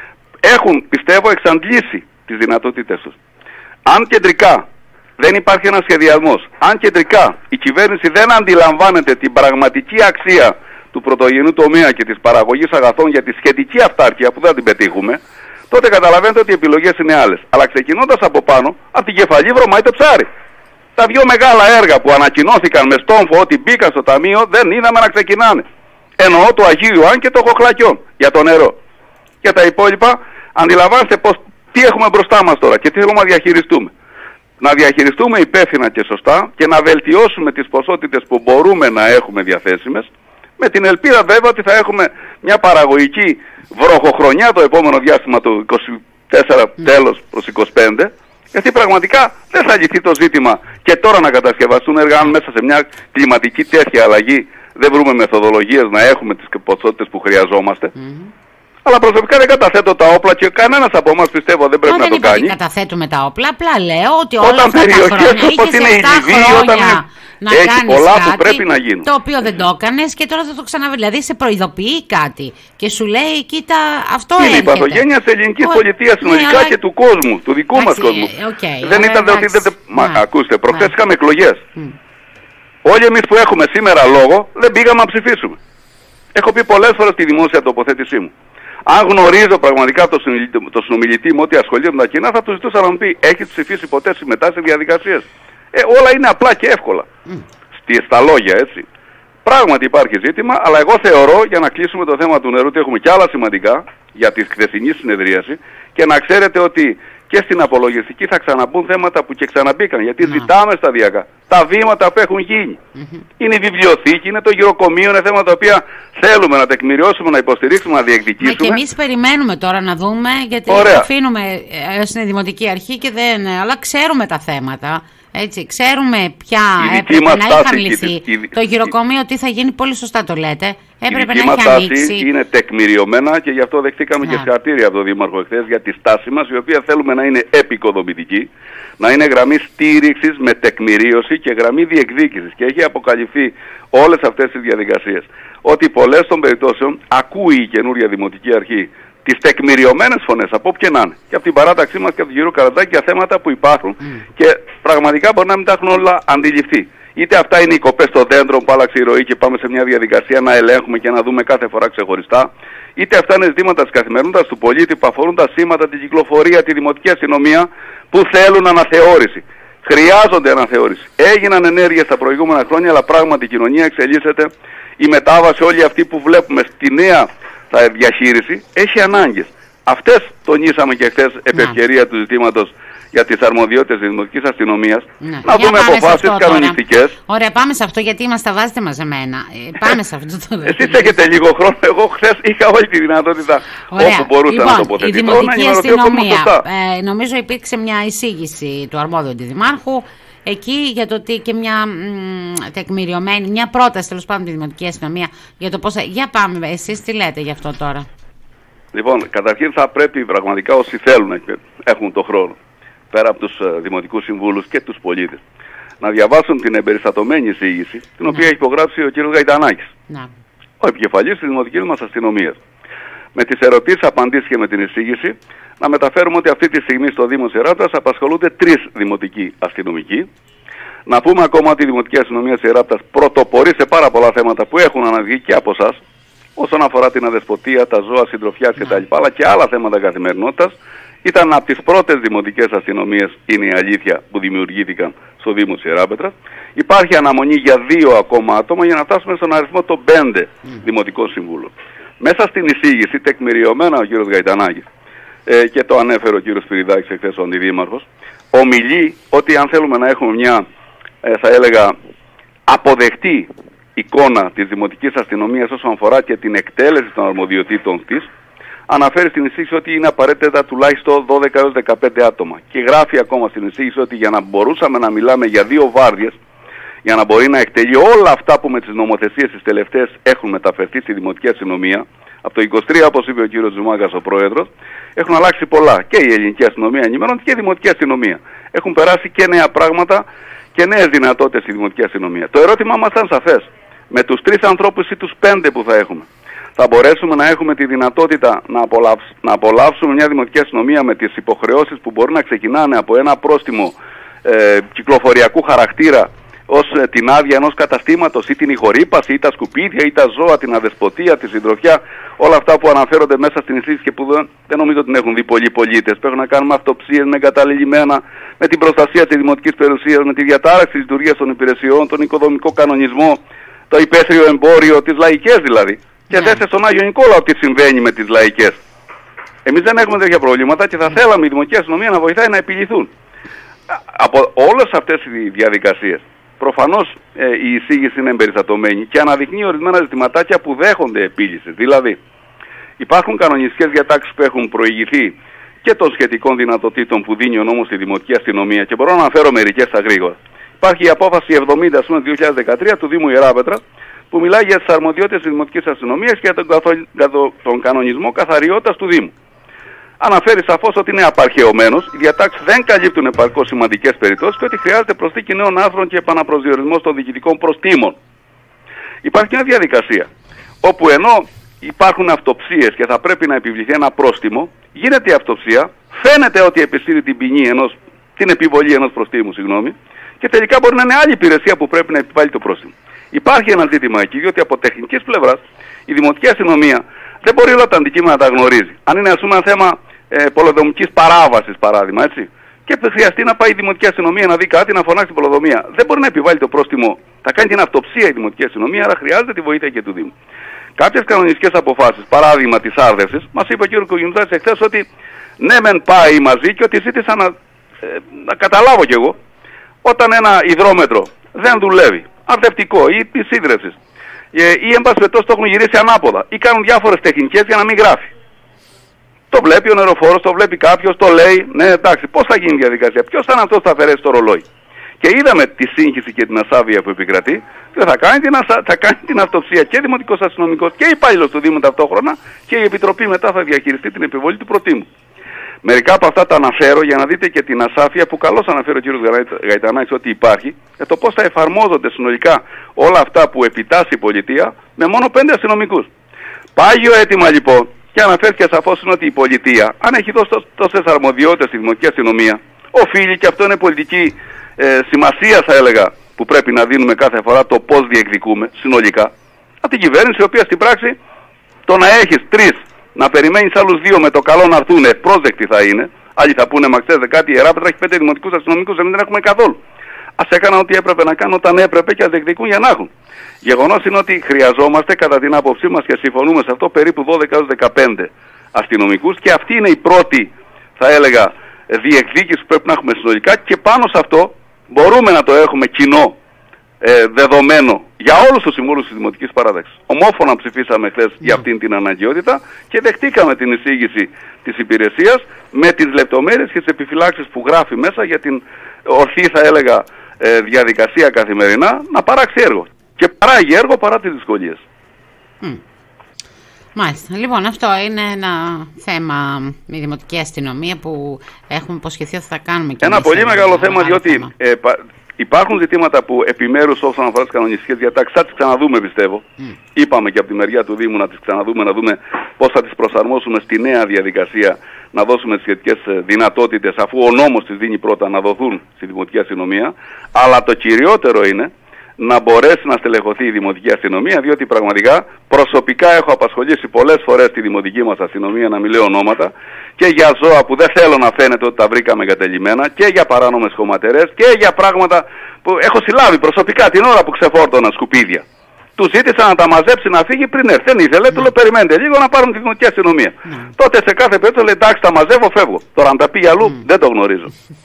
Έχουν, πιστεύω, εξαντλήσει τις δυνατότητες τους. Αν κεντρικά δεν υπάρχει ένας σχεδιασμός, αν κεντρικά η κυβέρνηση δεν αντιλαμβάνεται την πραγματική αξία του πρωτογενού τομέα και της παραγωγής αγαθών για τη σχετική αυτάρκεια που δεν την πετύχουμε, τότε καταλαβαίνετε ότι οι επιλογές είναι άλλες. Αλλά ξεκινώντας από πάνω, από την κεφαλή βρωμάει το ψάρι. Τα δύο μεγάλα έργα που ανακοινώθηκαν με στόμφο ότι μπήκαν στο ταμείο δεν είδαμε να ξεκινάνε. Εννοώ το Αγίου Ιωάννη και το Χοχλακιόν για το νερό. Για τα υπόλοιπα, αντιλαμβάνεστε πως, τι έχουμε μπροστά μας τώρα και τι θέλουμε να διαχειριστούμε. Να διαχειριστούμε υπεύθυνα και σωστά και να βελτιώσουμε τις ποσότητες που μπορούμε να έχουμε διαθέσιμες, με την ελπίδα βέβαια ότι θα έχουμε μια παραγωγική βροχοχρονιά το επόμενο διάστημα του είκοσι τέσσερα mm. τέλος προς είκοσι πέντε, γιατί πραγματικά δεν θα λυθεί το ζήτημα και τώρα να κατασκευαστούν έργα αν μέσα σε μια κλιματική τέτοια αλλαγή δεν βρούμε μεθοδολογίες να έχουμε τις ποσότητες που χρειαζόμαστε. Mm. Αλλά προσωπικά δεν καταθέτω τα όπλα και κανένας από εμάς πιστεύω δεν πρέπει Μα να δεν το κάνει. Δεν καταθέτουμε τα όπλα, απλά λέω ότι όλα όταν αυτά τα χρόνια όπως είναι η Λιβύη, όταν να έχει κάνεις πολλά κάτι, που πρέπει να γίνουν. Το οποίο δεν το έκανες και τώρα θα το ξαναβρει. Δηλαδή σε προειδοποιεί κάτι και σου λέει κοίτα αυτό είναι. Είναι η παθογένεια της ελληνικής Ο... πολιτείας συνολικά ναι, αλλά... και του κόσμου, του δικού μας κόσμου. Okay, δεν ωραία, ήταν ότι δεν... Μα ναι. ακούστε, προχθές ναι. είχαμε εκλογές. Mm. Όλοι εμείς που έχουμε σήμερα λόγο δεν πήγαμε να ψηφίσουμε. Έχω πει πολλές φορές τη δημόσια τοποθέτησή μου. Αν γνωρίζω πραγματικά το, το συνομιλητή μου ότι ασχολείται με τα κοινά, θα του ζητούσα να μου πει: έχεις ψηφίσει ποτέ, συμμετάσχει σε διαδικασίες? Ε, όλα είναι απλά και εύκολα. Mm. Στη, στα λόγια, έτσι. Πράγματι υπάρχει ζήτημα, αλλά εγώ θεωρώ, για να κλείσουμε το θέμα του νερού, ότι έχουμε και άλλα σημαντικά για τη χθεσινή συνεδρίαση και να ξέρετε ότι και στην απολογιστική θα ξαναμπούν θέματα που και ξαναμπήκαν. Γιατί mm. ζητάμε σταδιακά τα βήματα που έχουν γίνει. Mm-hmm. Είναι η βιβλιοθήκη, είναι το γυροκομείο, είναι θέματα τα οποία θέλουμε να τεκμηριώσουμε, να υποστηρίξουμε, να διεκδικήσουμε. Μα και εμείς περιμένουμε τώρα να δούμε, γιατί Ωραία. αφήνουμε στην Δημοτική Αρχή και δεν. Αλλά ξέρουμε τα θέματα. Έτσι, ξέρουμε ποια έπρεπε να είχαν λυθεί. Το γυροκομείο τι θα γίνει, πολύ σωστά το λέτε. Έπρεπε η να έχει ανοίξει. Είναι τεκμηριωμένα και γι' αυτό δεχτήκαμε yeah. και συγχαρητήρια από τον Δήμαρχο εχθές για τη στάση μας, η οποία θέλουμε να είναι επικοδομητική, να είναι γραμμή στήριξης με τεκμηρίωση και γραμμή διεκδίκησης. Και έχει αποκαλυφθεί όλες αυτές τις διαδικασίες. Ότι πολλές των περιπτώσεων ακούει η καινούρια Δημοτική Αρχή τις τεκμηριωμένες φωνές από όποιον να είναι. Και από την παράταξή μας και από τον κύριο Καρατζάκη για θέματα που υπάρχουν mm. και πραγματικά μπορεί να μην τα έχουν όλα αντιληφθεί. Είτε αυτά είναι οι κοπές των δέντρων που άλλαξε η ροή και πάμε σε μια διαδικασία να ελέγχουμε και να δούμε κάθε φορά ξεχωριστά. Είτε αυτά είναι ζητήματα της καθημερινότητας του πολίτη που αφορούν τα σήματα, την κυκλοφορία, τη δημοτική αστυνομία που θέλουν αναθεώρηση. Χρειάζονται αναθεώρηση. Έγιναν ενέργειες τα προηγούμενα χρόνια, αλλά πράγματι η κοινωνία εξελίσσεται. Η μετάβαση όλη αυτή που βλέπουμε στη νέα θα διαχείριση έχει ανάγκες. Αυτές τονίσαμε και χθες επ' ευκαιρία του ζητήματος για τις αρμοδιότητες της Δημοτικής Αστυνομίας. Να, να δούμε αποφάσεις κανονιστικές. Ωραία, πάμε σε αυτό γιατί μας τα βάζετε μαζεμένα. Ε, πάμε σε αυτό το Εσείς έχετε λίγο χρόνο. Εγώ χθες είχα όλη τη δυνατότητα. Ωραία. Όπου μπορούσα λοιπόν, να τοποθετηθώ. Η Δημοτική Αστυνομία. Ε, νομίζω υπήρξε μια εισήγηση του αρμόδιου αντιδημάρχου. Εκεί για το ότι και μια μ, τεκμηριωμένη, μια πρόταση τέλος πάντων τη Δημοτική Αστυνομία για το πώς. Για πάμε, εσείς τι λέτε γι' αυτό τώρα? Λοιπόν, καταρχήν θα πρέπει πραγματικά όσοι θέλουν, έχουν το χρόνο, πέρα από τους uh, Δημοτικούς Συμβούλους και τους πολίτες, να διαβάσουν την εμπεριστατωμένη εισήγηση, την οποία έχει υπογράψει ο κ. Γαϊτανάκης, να. ο επικεφαλής της Δημοτικής μας Αστυνομίας. Με τις ερωτήσεις, απαντήσεις και με την εισήγηση, να μεταφέρουμε ότι αυτή τη στιγμή στο Δήμο Σιεράπτας απασχολούνται τρεις δημοτικοί αστυνομικοί. Να πούμε ακόμα ότι η Δημοτική Αστυνομία Σιεράπτας πρωτοπορεί σε πάρα πολλά θέματα που έχουν αναδειχθεί και από εσάς, όσον αφορά την αδεσποτεία, τα ζώα, συντροφιάς κτλ. Αλλά και άλλα θέματα καθημερινότητας. Ήταν από τις πρώτες δημοτικές αστυνομίες, είναι η αλήθεια, που δημιουργήθηκαν στο Δήμο Σιεράπετρας. Υπάρχει αναμονή για δύο ακόμα άτομα για να φτάσουμε στον αριθμό των πέντε mm. δημοτικών συμβούλων. Μέσα στην εισήγηση, τεκμηριωμένα ο κύριος Γαϊτανάκης, ε, και το ανέφερε ο κύριος Σπυριδάκης εχθές ο αντιδήμαρχος, ομιλεί ότι αν θέλουμε να έχουμε μια, ε, θα έλεγα, αποδεκτή εικόνα της Δημοτικής Αστυνομίας όσον αφορά και την εκτέλεση των αρμοδιοτήτων της, αναφέρει στην εισήγηση ότι είναι απαραίτητα τουλάχιστον δώδεκα έως δεκαπέντε άτομα. Και γράφει ακόμα στην εισήγηση ότι για να μπορούσαμε να μιλάμε για δύο βάρδιες, για να μπορεί να εκτελεί όλα αυτά που με τις νομοθεσίες τις τελευταίες έχουν μεταφερθεί στη Δημοτική Αστυνομία, από το είκοσι τρία, όπως είπε ο κύριος Ζουμάκας ο Πρόεδρος, έχουν αλλάξει πολλά. Και η Ελληνική Αστυνομία ενημερώνεται και η Δημοτική Αστυνομία. Έχουν περάσει και νέα πράγματα και νέες δυνατότητες στη Δημοτική Αστυνομία. Το ερώτημά μας ήταν σαφές. Με τους τρεις ανθρώπους ή τους πέντε που θα έχουμε, θα μπορέσουμε να έχουμε τη δυνατότητα να, απολαύσ, να απολαύσουμε μια Δημοτική Αστυνομία με τις υποχρεώσεις που μπορεί να ξεκινάνε από ένα πρόστιμο ε, κυκλοφοριακού χαρακτήρα, ως ε, την άδεια ενός καταστήματος ή την ηχορύπαση ή τα σκουπίδια ή τα ζώα, την αδεσποτεία, τη συντροφιά, όλα αυτά που αναφέρονται μέσα στην εισήγηση και που δεν, δεν νομίζω ότι την έχουν δει πολλοί πολίτες, που έχουν να κάνουν με αυτοψίες, με εγκαταλελειμμένα, με την προστασία της δημοτικής περιουσίας, με τη διατάραξη της λειτουργίας των υπηρεσιών, τον οικοδομικό κανονισμό, το υπαίθριο εμπόριο, τις λαϊκές δηλαδή. Και yeah. θέσε στον Άγιο Νικόλαο τι συμβαίνει με τις λαϊκές. Εμείς δεν έχουμε τέτοια προβλήματα και θα θέλαμε η Δημοτική Αστυνομία να βοηθάει να επιληθούν. Από όλες αυτές οι διαδικασίες, προφανώς ε, η εισήγηση είναι εμπεριστατωμένη και αναδεικνύει ορισμένα ζητηματάκια που δέχονται επίλυση. Δηλαδή, υπάρχουν κανονιστικές διατάξεις που έχουν προηγηθεί και των σχετικών δυνατοτήτων που δίνει ο νόμος στη Δημοτική Αστυνομία και μπορώ να αναφέρω μερικές στα γρήγορα. Υπάρχει η απόφαση εβδομήντα του δύο χιλιάδες δεκατρία του Δήμου Ιεράπετρα που μιλάει για τις αρμοδιότητες της Δημοτικής Αστυνομίας και για τον, καθο... για τον κανονισμό καθαριότητας του Δήμου. Αναφέρει σαφώς ότι είναι απαρχαιωμένος, οι διατάξεις δεν καλύπτουν επαρκώς σημαντικές περιπτώσεις και ότι χρειάζεται προσθήκη νέων άρθρων και επαναπροσδιορισμός των διοικητικών προστίμων. Υπάρχει μια διαδικασία όπου ενώ υπάρχουν αυτοψίες και θα πρέπει να επιβληθεί ένα πρόστιμο, γίνεται η αυτοψία, φαίνεται ότι επισύρει την ποινή ενός, την επιβολή ενός προστίμου, συγγνώμη, και τελικά μπορεί να είναι άλλη υπηρεσία που πρέπει να επιβάλλει το πρόστιμο. Υπάρχει ένα ζήτημα εκεί, διότι από τεχνικής πλευράς η Δημοτική Αστυνομία δεν μπορεί όλα τα αντικείμενα να τα γνωρίζει. Αν είναι, ας πούμε, ένα θέμα ε, πολεοδομικής παράβασης, παράδειγμα, έτσι, και χρειαστεί να πάει η Δημοτική Αστυνομία να δει κάτι, να φωνάξει την πολεοδομία, δεν μπορεί να επιβάλλει το πρόστιμο. Θα κάνει την αυτοψία η Δημοτική Αστυνομία, άρα χρειάζεται τη βοήθεια και του Δήμου. Κάποιες κανονιστικές αποφάσεις, παράδειγμα της άρδευσης, μας είπε ο κ. Κογιουνιδάκης εχθές ότι ναι, μεν πάει μαζί και ότι ζήτησα να, ε, να καταλάβω κι εγώ, όταν ένα υδρόμετρο δεν δουλεύει, αρδευτικό ή της ίδρευσης, ή εν πάση περιπτώσει το έχουν γυρίσει ανάποδα ή κάνουν διάφορες τεχνικές για να μην γράφει. Το βλέπει ο νεροφόρος, το βλέπει κάποιος, το λέει, ναι εντάξει, πώς θα γίνει η διαδικασία, ποιος θα είναι αυτός που θα αφαιρέσει το ρολόι. Και είδαμε τη σύγχυση και την ασάβεια που επικρατεί και θα κάνει την, ασα... θα κάνει την αυτοψία και δημοτικός αστυνομικός και υπάλληλος του Δήμου ταυτόχρονα και η Επιτροπή μετά θα διαχειριστεί την επιβολή του προτίμου. Μερικά από αυτά τα αναφέρω για να δείτε και την ασάφεια που καλώς αναφέρει ο κ. Γαϊτανάκης ότι υπάρχει για το πώς θα εφαρμόζονται συνολικά όλα αυτά που επιτάσσει η πολιτεία με μόνο πέντε αστυνομικούς. Πάγιο αίτημα λοιπόν, και αναφέρθηκε σαφώς είναι ότι η πολιτεία, αν έχει δώσει τόσες αρμοδιότητες στη Δημοτική Αστυνομία, οφείλει, και αυτό είναι πολιτική ε, σημασία θα έλεγα, που πρέπει να δίνουμε κάθε φορά το πώς διεκδικούμε συνολικά, από την κυβέρνηση η οποία στην πράξη το να έχεις τρεις, να περιμένεις άλλους δύο με το καλό να έρθουν, πρόσδεκτοι θα είναι. Άλλοι θα πούνε, μα ξέρετε κάτι, η Ιεράπετρα έχει πέντε δημοτικούς αστυνομικούς, εμείς δεν έχουμε καθόλου. Ας έκαναν ό,τι έπρεπε να κάνουν όταν έπρεπε και ας διεκδικούν για να έχουν. Γεγονός είναι ότι χρειαζόμαστε, κατά την άποψή μας και συμφωνούμε σε αυτό, περίπου δώδεκα έως δεκαπέντε αστυνομικούς και αυτή είναι η πρώτη, θα έλεγα, διεκδίκηση που πρέπει να έχουμε συνολικά και πάνω σε αυτό μπορούμε να το έχουμε κοινό ε, δεδομένο για όλους τους συμβούλους της Δημοτικής Παράταξης. Ομόφωνα ψηφίσαμε χθες για αυτήν την αναγκαιότητα και δεχτήκαμε την εισήγηση της υπηρεσίας με τις λεπτομέρειες και τις επιφυλάξεις που γράφει μέσα για την ορθή, θα έλεγα, ε, διαδικασία καθημερινά να παράξει έργο. Και παράγει έργο παρά τις δυσκολίες. Mm. Μάλιστα. Λοιπόν, αυτό είναι ένα θέμα με η Δημοτική Αστυνομία που έχουμε υποσχεθεί ότι θα κάνουμε και ένα πολύ μεγάλο θέμα, διότι θέμα. Ε, πα, υπάρχουν ζητήματα που επιμέρους όσον αφορά τις κανονιστικές διατάξεις θα τις ξαναδούμε, πιστεύω. Mm. Είπαμε και από τη μεριά του Δήμου να τις ξαναδούμε, να δούμε πώς θα τις προσαρμόσουμε στη νέα διαδικασία, να δώσουμε τις σχετικές δυνατότητες, αφού ο νόμος τις δίνει πρώτα, να δοθούν στη Δημοτική Αστυνομία. Αλλά το κυριότερο είναι να μπορέσει να στελεχωθεί η Δημοτική Αστυνομία, διότι πραγματικά προσωπικά έχω απασχολήσει πολλές φορές τη Δημοτική μας Αστυνομία, να μην λέω ονόματα, και για ζώα που δεν θέλω να φαίνεται ότι τα βρήκαμε εγκατελειμμένα, και για παράνομες χωματερές και για πράγματα που έχω συλλάβει προσωπικά την ώρα που ξεφόρτωνα σκουπίδια. Του ζήτησα να τα μαζέψει να φύγει πριν έρθει. Δεν ήθελε, mm. του λέω περιμένετε λίγο να πάρουν τη δημοτική αστυνομία. Mm. Τότε σε κάθε περίπτωση λέει εντάξει, τα μαζεύω, φεύγω. Τώρα αν τα πήγε αλλού mm. δεν το γνωρίζω.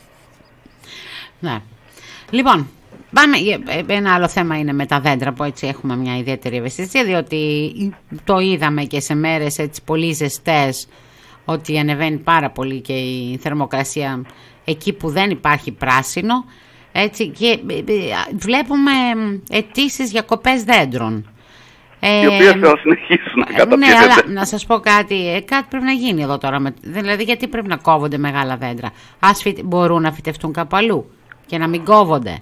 Ναι. Λοιπόν, πάμε. Ένα άλλο θέμα είναι με τα δέντρα που έτσι έχουμε μια ιδιαίτερη ευαισθησία, διότι το είδαμε και σε μέρες έτσι πολύ ζεστές ότι ανεβαίνει πάρα πολύ και η θερμοκρασία εκεί που δεν υπάρχει πράσινο. Έτσι, και βλέπουμε αιτήσεις για κοπές δέντρων. Οι οποίες θα συνεχίσουν να καταπιέζονται. Ναι, αλλά να σας πω κάτι, κάτι πρέπει να γίνει εδώ τώρα. Δηλαδή γιατί πρέπει να κόβονται μεγάλα δέντρα. Ας μπορούν να φυτευτούν κάπου αλλού και να μην κόβονται.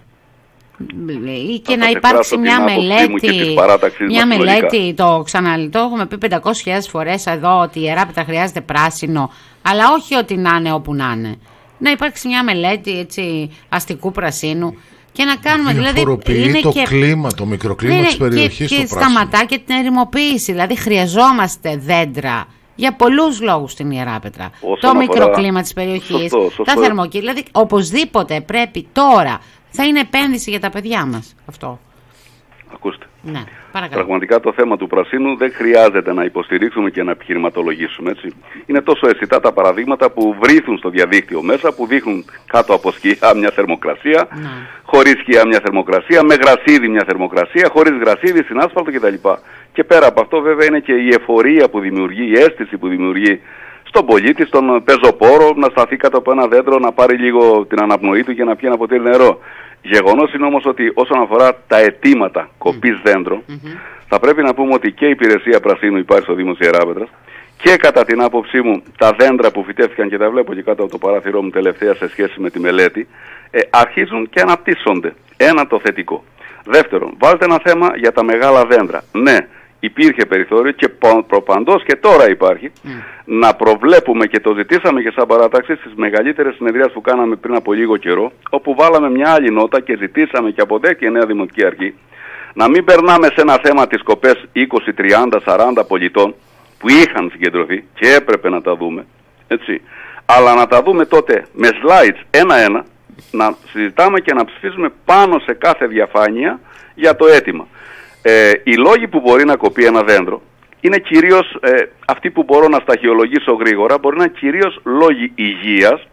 Ή και να υπάρξει μια μελέτη, μια μελέτη, το ξαναλυτώ, έχουμε πει πεντακόσιες χιλιάδες φορές εδώ ότι η Ιεράπετρα χρειάζεται πράσινο, αλλά όχι ότι να είναι όπου να είναι. Να υπάρξει μια μελέτη έτσι, αστικού πρασίνου και να κάνουμε. Δηλαδή, είναι το και, κλίμα, το μικροκλίμα ναι, της περιοχής. Και, και σταματά και την ερημοποίηση. Δηλαδή χρειαζόμαστε δέντρα για πολλούς λόγους στην Ιεράπετρα. Όσον το αφορά... μικροκλίμα της περιοχής, σωστό, σωστό. Τα θερμοκήπια. Δηλαδή οπωσδήποτε πρέπει τώρα. Θα είναι επένδυση για τα παιδιά μας αυτό. Ακούστε. Ναι, πραγματικά το θέμα του πρασίνου δεν χρειάζεται να υποστηρίξουμε και να επιχειρηματολογήσουμε. Έτσι. Είναι τόσο αισθητά τα παραδείγματα που βρίθουν στο διαδίκτυο μέσα, που δείχνουν κάτω από σκιά μια θερμοκρασία, ναι. χωρίς σκιά μια θερμοκρασία, με γρασίδι μια θερμοκρασία, χωρίς γρασίδι στην άσφαλτο κτλ. Και πέρα από αυτό βέβαια είναι και η εφορία που δημιουργεί, η αίσθηση που δημιουργεί στον πολίτη, στον πεζοπόρο, να σταθεί κάτω από ένα δέντρο, να πάρει λίγο την αναπνοή του και να πιει ένα ποτήρι νερό. Γεγονός είναι όμως ότι όσον αφορά τα αιτήματα κοπής δέντρων, mm-hmm. θα πρέπει να πούμε ότι και η υπηρεσία πρασίνου υπάρχει στο Δήμο της Ιεράπετρας και κατά την άποψή μου τα δέντρα που φυτεύτηκαν και τα βλέπω και κάτω από το παράθυρό μου τελευταία σε σχέση με τη μελέτη, ε, αρχίζουν και αναπτύσσονται. Ένα το θετικό. Δεύτερον, βάζετε ένα θέμα για τα μεγάλα δέντρα. Ναι. Υπήρχε περιθώριο και προπαντός και τώρα υπάρχει mm. να προβλέπουμε, και το ζητήσαμε και σαν παράταξη στις μεγαλύτερες συνεδριάσεις που κάναμε πριν από λίγο καιρό, όπου βάλαμε μια άλλη νότα και ζητήσαμε και από ΔΕΚ και Νέα Δημοτική Αρχή να μην περνάμε σε ένα θέμα τις κοπές είκοσι, τριάντα, σαράντα πολιτών που είχαν συγκεντρωθεί και έπρεπε να τα δούμε, έτσι, αλλά να τα δούμε τότε με slides ένα-ένα, να συζητάμε και να ψηφίζουμε πάνω σε κάθε διαφάνεια για το αίτημα. Ε, οι λόγοι που μπορεί να κοπεί ένα δέντρο είναι κυρίως, ε, αυτοί που μπορώ να σταχυολογήσω γρήγορα, μπορεί να είναι κυρίως λόγοι υγείας,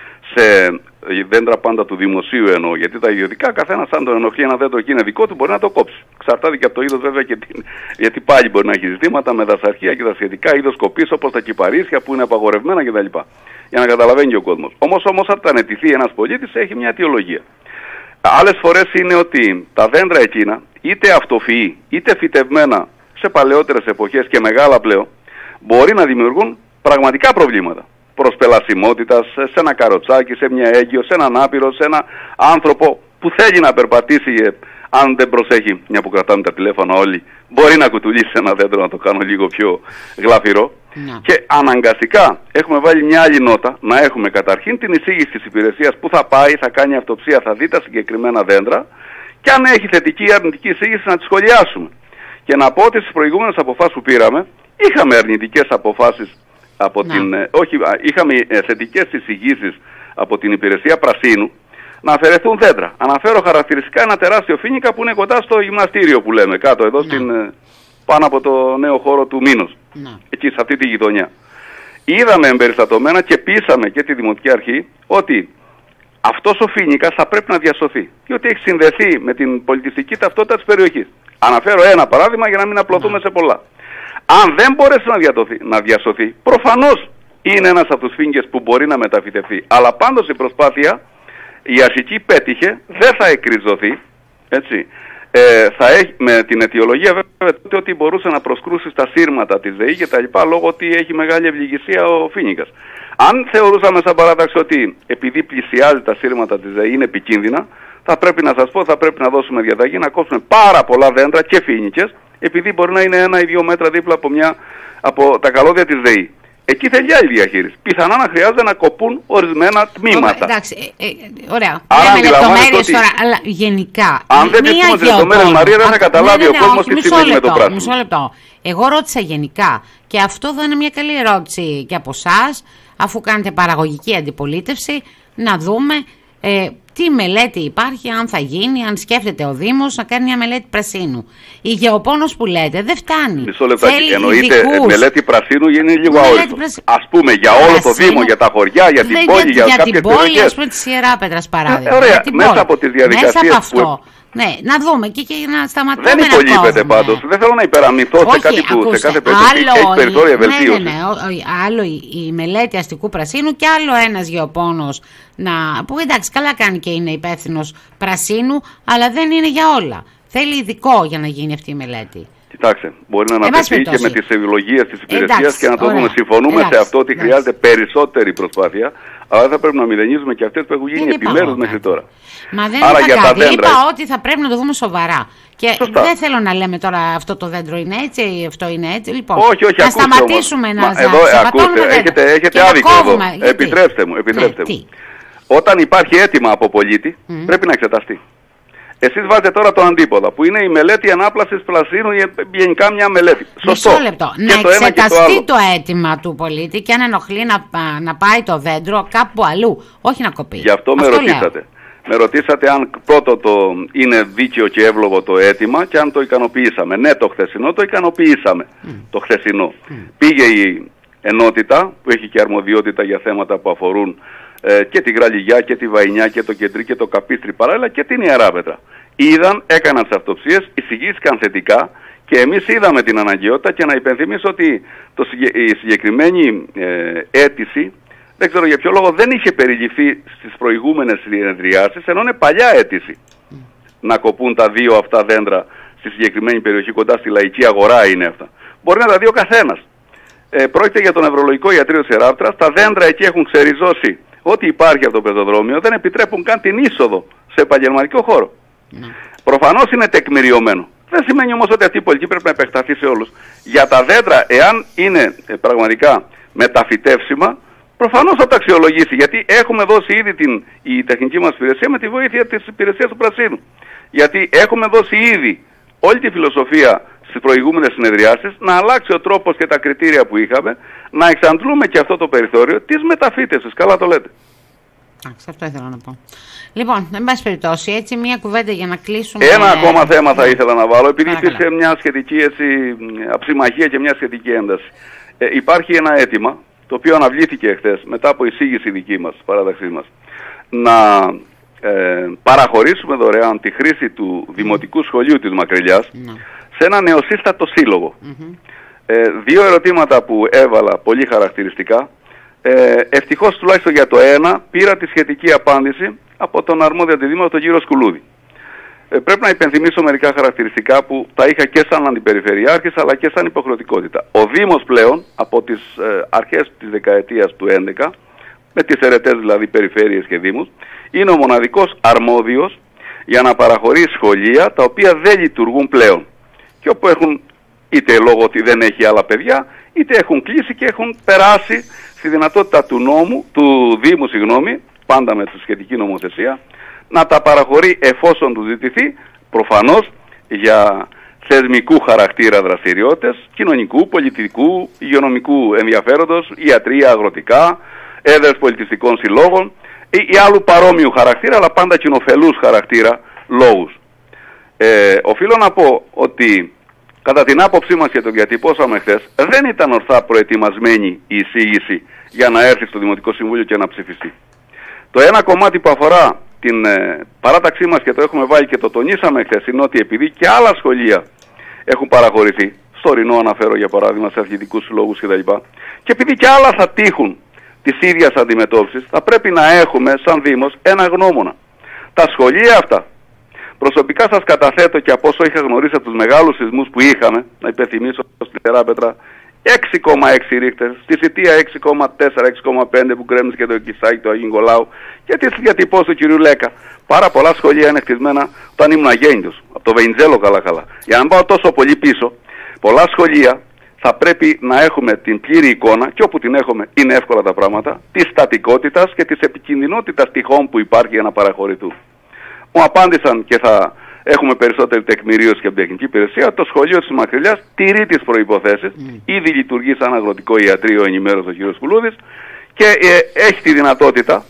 σε δέντρα πάντα του δημοσίου εννοώ, γιατί τα ιδιωτικά καθένας αν τον ενοχλεί ένα δέντρο και είναι δικό του μπορεί να το κόψει. Εξαρτάται και από το είδος βέβαια, και την... γιατί πάλι μπορεί να έχει ζητήματα με δασαρχία και τα σχετικά, είδος κοπής όπως τα κυπαρίσια που είναι απαγορευμένα κτλ. Για να καταλαβαίνει και ο κόσμος. Όμως όμως αν τανετηθεί ένας πολίτης έχει μια αιτιολογία. Άλλες φορές είναι ότι τα δέντρα εκείνα, είτε αυτοφυή, είτε φυτευμένα σε παλαιότερες εποχές και μεγάλα πλέον, μπορεί να δημιουργούν πραγματικά προβλήματα. Προσπελασιμότητας, σε ένα καροτσάκι, σε μια έγκυο, σε έναν άπειρο, σε ένα άνθρωπο που θέλει να περπατήσει, αν δεν προσέχει, μια που κρατάμε τα τηλέφωνα όλοι, μπορεί να κουτουλήσει ένα δέντρο, να το κάνω λίγο πιο γλαφυρό. No. Και αναγκαστικά έχουμε βάλει μια άλλη νότα, να έχουμε καταρχήν την εισήγηση της υπηρεσίας που θα πάει, θα κάνει αυτοψία, θα δει τα συγκεκριμένα δέντρα και αν έχει θετική ή αρνητική εισήγηση να τη σχολιάσουμε. Και να πω ότι στις προηγούμενες αποφάσεις που πήραμε, είχαμε αρνητικές αποφάσεις από no. την... Ε, όχι, είχαμε ε, θετικές εισηγήσεις από την υπηρεσία πρασίνου να αφαιρεθούν δέντρα. Αναφέρω χαρακτηριστικά ένα τεράστιο φοίνικα που είναι κοντά στο γυμναστήριο που λέμε, κάτω εδώ no. στην... Ε, πάνω από το νέο χώρο του Μήνος, να. εκεί σε αυτή τη γειτονιά. Είδαμε εμπεριστατωμένα και πείσαμε και τη Δημοτική Αρχή ότι αυτός ο φοίνικας θα πρέπει να διασωθεί, διότι έχει συνδεθεί με την πολιτιστική ταυτότητα της περιοχής. Αναφέρω ένα παράδειγμα για να μην απλωθούμε να. σε πολλά. Αν δεν μπορέσει να, διατοθεί, να διασωθεί, προφανώς είναι ένας από τους φοίνικες που μπορεί να μεταφυτευτεί. Αλλά πάντως η προσπάθεια, η αρχική πέτυχε, δεν θα εκκριζωθεί, έτσι. Ε, θα έχει, με την αιτιολογία βέβαια ότι μπορούσε να προσκρούσει στα σύρματα της ΔΕΗ και τα λοιπά, λόγω ότι έχει μεγάλη ευληγησία ο φοίνικας. Αν θεωρούσαμε σαν παράταξη ότι επειδή πλησιάζει τα σύρματα της ΔΕΗ είναι επικίνδυνα, θα πρέπει να σας πω, θα πρέπει να δώσουμε διαταγή να κόψουμε πάρα πολλά δέντρα και φοίνικες, επειδή μπορεί να είναι ένα ή δύο μέτρα δίπλα από, μια, από τα καλώδια της ΔΕΗ. Εκεί θέλει άλλη διαχείριση. Πιθανά να χρειάζεται να κοπούν ορισμένα τμήματα. Εντάξει, ε, ε, ωραία. Άρα με λεπτομέρειες τώρα, αλλά γενικά. Αν δεν τις λεπτομέρειες, Μαρία, δεν θα καταλάβει ναι, ναι, ναι, ο κόσμος τι σημαίνει με το πράσινο. Μισό λεπτό. Εγώ ρώτησα γενικά και αυτό δεν είναι μια καλή ερώτηση και από εσάς, αφού κάνετε παραγωγική αντιπολίτευση, να δούμε Ε, τι μελέτη υπάρχει, αν θα γίνει, αν σκέφτεται ο Δήμος να κάνει μια μελέτη πρασίνου. Η γεωπόνος που λέτε δεν φτάνει. Μισό λεπτάκι. Εννοείται ειδικούς. Μελέτη πρασίνου είναι λίγο αόριστο. Πρασ... Ας πούμε για όλο πρασίνου, το Δήμο, για τα χωριά, για την δεν, πόλη, για, για κάποιες περιοχές. Για την πόλη, ας πούμε, της Ιεράπετρας παράδειγμα. Ε, ωραία, μέσα πόλη. Από τις διαδικασίες μέσα από αυτό. Που... Ναι, να δούμε και, και να σταματάμε. Δεν υπολείπεται πάντως. Δεν θέλω να υπεραμυθώ σε κάτι που ακούστε, σε κάθε περίπτωση έχει περιθώρια βελτίωση. Ναι, ναι, ναι. Άλλο η, η μελέτη αστικού πρασίνου και άλλο ένας γεωπόνος να, που εντάξει καλά κάνει και είναι υπεύθυνος πρασίνου, αλλά δεν είναι για όλα. Θέλει ειδικό για να γίνει αυτή η μελέτη. Κοιτάξτε, μπορεί να αναφερθεί και με τις ευλογίες της υπηρεσίας και να το δούμε. Συμφωνούμε εντάξει, σε αυτό ότι εντάξει. χρειάζεται περισσότερη προσπάθεια, αλλά θα πρέπει να μηδενίζουμε και αυτές που έχουν γίνει επιμέρους μέχρι τώρα. Μα δεν Άρα, είπα για κάτι. Τα δέντρα... Είπα ότι θα πρέπει να το δούμε σοβαρά. Και Σωστά. δεν θέλω να λέμε τώρα αυτό το δέντρο είναι έτσι, αυτό είναι έτσι. Λοιπόν, όχι, όχι, να σταματήσουμε όμως. να ζαπατώνουμε δέντρα. Έχετε, έχετε άδικο εδώ. Επιτρέψτε μου. Επιτρέψτε ναι, μου. Όταν υπάρχει αίτημα από πολίτη, mm. πρέπει να εξεταστεί. Εσείς βάζετε τώρα το αντίποδα, που είναι η μελέτη ανάπλασης πρασίνου, γενικά μια μελέτη. Σωστό. Μισό λεπτό. Και να το εξεταστεί το, το αίτημα του πολίτη και αν ενοχλεί να, να πάει το δέντρο κάπου αλλού, όχι να κοπεί. Γι' αυτό, αυτό με ρωτήσατε. Λέω. Με ρωτήσατε αν πρώτο το είναι δίκαιο και εύλογο το αίτημα και αν το ικανοποιήσαμε. Ναι, το χθεσινό το ικανοποιήσαμε. Mm. Το χθεσινό. Mm. Πήγε η ενότητα που έχει και αρμοδιότητα για θέματα που αφορούν ε, και τη Γραλιγιά και τη Βαϊνιά και το Κεντρί και το Καπίστρι παράλληλα και την Ιεράπετρα. Είδαν, έκαναν τις αυτοψίες, εισηγήθηκαν θετικά και εμείς είδαμε την αναγκαιότητα και να υπενθυμίσω ότι το, η συγκεκριμένη ε, αίτηση δεν ξέρω για ποιο λόγο δεν είχε περιληφθεί στις προηγούμενες συνεδριάσεις, ενώ είναι παλιά αίτηση mm. να κοπούν τα δύο αυτά δέντρα στη συγκεκριμένη περιοχή, κοντά στη Λαϊκή Αγορά είναι αυτά. Μπορεί να τα δει ο καθένας. Ε, πρόκειται για το νευρολογικό ιατρείο της Ιεράπετρας. Τα δέντρα εκεί έχουν ξεριζώσει ό,τι υπάρχει από το πεζοδρόμιο, δεν επιτρέπουν καν την είσοδο σε επαγγελματικό χώρο. Mm. Προφανώς είναι τεκμηριωμένο. Δεν σημαίνει όμως ότι αυτή η πολιτική πρέπει να επεκταθεί σε όλους. Για τα δέντρα, εάν είναι ε, πραγματικά μεταφυτεύσιμα, προφανώς θα τα αξιολογήσει, γιατί έχουμε δώσει ήδη την, η τεχνική μας υπηρεσία με τη βοήθεια της υπηρεσίας του Πρασίνου. Γιατί έχουμε δώσει ήδη όλη τη φιλοσοφία στις προηγούμενες συνεδριάσεις, να αλλάξει ο τρόπος και τα κριτήρια που είχαμε, να εξαντλούμε και αυτό το περιθώριο της μεταφύτευσης. Καλά το λέτε. Άξι, αυτό ήθελα να πω. Λοιπόν, εν πάση περιπτώσει, έτσι μια κουβέντα για να κλείσουμε. Ένα ε, ακόμα θέμα θα ήθελα να βάλω, επειδή υπήρξε μια σχετική έτσι, αψημαχία και μια σχετική ένταση. Ε, υπάρχει ένα αίτημα, το οποίο αναβλήθηκε εχθές μετά από εισήγηση δική μας, παράταξής μας, να ε, παραχωρήσουμε δωρεάν τη χρήση του Δημοτικού Σχολείου της Μακρελιάς mm. σε ένα νεοσύστατο σύλλογο. Mm-hmm. Ε, δύο ερωτήματα που έβαλα πολύ χαρακτηριστικά. Ε, ευτυχώς τουλάχιστον για το ένα πήρα τη σχετική απάντηση από τον αρμόδιο αντιδήμαρχο, τον κύριο Σκουλούδη. Ε, πρέπει να υπενθυμίσω μερικά χαρακτηριστικά που τα είχα και σαν αντιπεριφερειάρχης αλλά και σαν υποχρεωτικότητα. Ο Δήμος πλέον από τις ε, αρχές της δεκαετίας του έντεκα, με τις αιρετές δηλαδή περιφέρειες και δήμους, είναι ο μοναδικός αρμόδιος για να παραχωρεί σχολεία τα οποία δεν λειτουργούν πλέον και όπου έχουν είτε λόγω ότι δεν έχει άλλα παιδιά, είτε έχουν κλείσει και έχουν περάσει στη δυνατότητα του νόμου, του Δήμου, συγγνώμη, πάντα με τη σχετική νομοθεσία, να τα παραχωρεί εφόσον του ζητηθεί, προφανώς για θεσμικού χαρακτήρα δραστηριότητες, κοινωνικού, πολιτικού, υγειονομικού ενδιαφέροντος, ιατρία, αγροτικά, έδρες πολιτιστικών συλλόγων ή, ή άλλου παρόμοιου χαρακτήρα, αλλά πάντα κοινοφελούς χαρακτήρα λόγους. Ε, οφείλω να πω ότι κατά την άποψή μας και το διατυπώσαμε χθες, δεν ήταν ορθά προετοιμασμένη η εισήγηση για να έρθει στο Δημοτικό Συμβούλιο και να ψηφιστεί. Το ένα κομμάτι που αφορά την ε, παράταξή μας και το έχουμε βάλει και το τονίσαμε χθες είναι ότι επειδή και άλλα σχολεία έχουν παραχωρηθεί, στο Ορεινό αναφέρω για παράδειγμα σε αθλητικούς συλλόγους κτλ. Και επειδή και άλλα θα τύχουν της ίδιας αντιμετώπισης, θα πρέπει να έχουμε σαν Δήμος ένα γνώμονα. Τα σχολεία αυτά, προσωπικά σας καταθέτω και από όσο είχα γνωρίσει από τους μεγάλους σεισμούς που είχαμε, να υπενθυμίσω στην Ιεράπετρα, έξι κόμμα έξι ρίχτερ, στη Σιτία έξι κόμμα τέσσερα έξι κόμμα πέντε που γκρέμισε και το Κισάκι, το Αγίου Νικολάου και τις διατυπώσεις του κυρίου Λέκα. Πάρα πολλά σχολεία είναι χτισμένα όταν ήμουν αγέννητος, από το Βεϊντζέλο καλά καλά. Για να μην πάω τόσο πολύ πίσω, πολλά σχολεία θα πρέπει να έχουμε την πλήρη εικόνα και όπου την έχουμε είναι εύκολα τα πράγματα, της στατικότητας και της επικινδυνότητας τυχών που υπάρχει για να παραχωρηθούν. Μου απάντησαν και θα έχουμε περισσότερη τεκμηρίωση και από την τεχνική υπηρεσία. Το σχολείο της Μακρυλιάς τηρεί τις προϋποθέσεις. Mm. Ήδη λειτουργεί σαν αγροτικό ιατρείο, ενημέρωσε ο κ. Σκουλούδης και ε, έχει τη δυνατότητα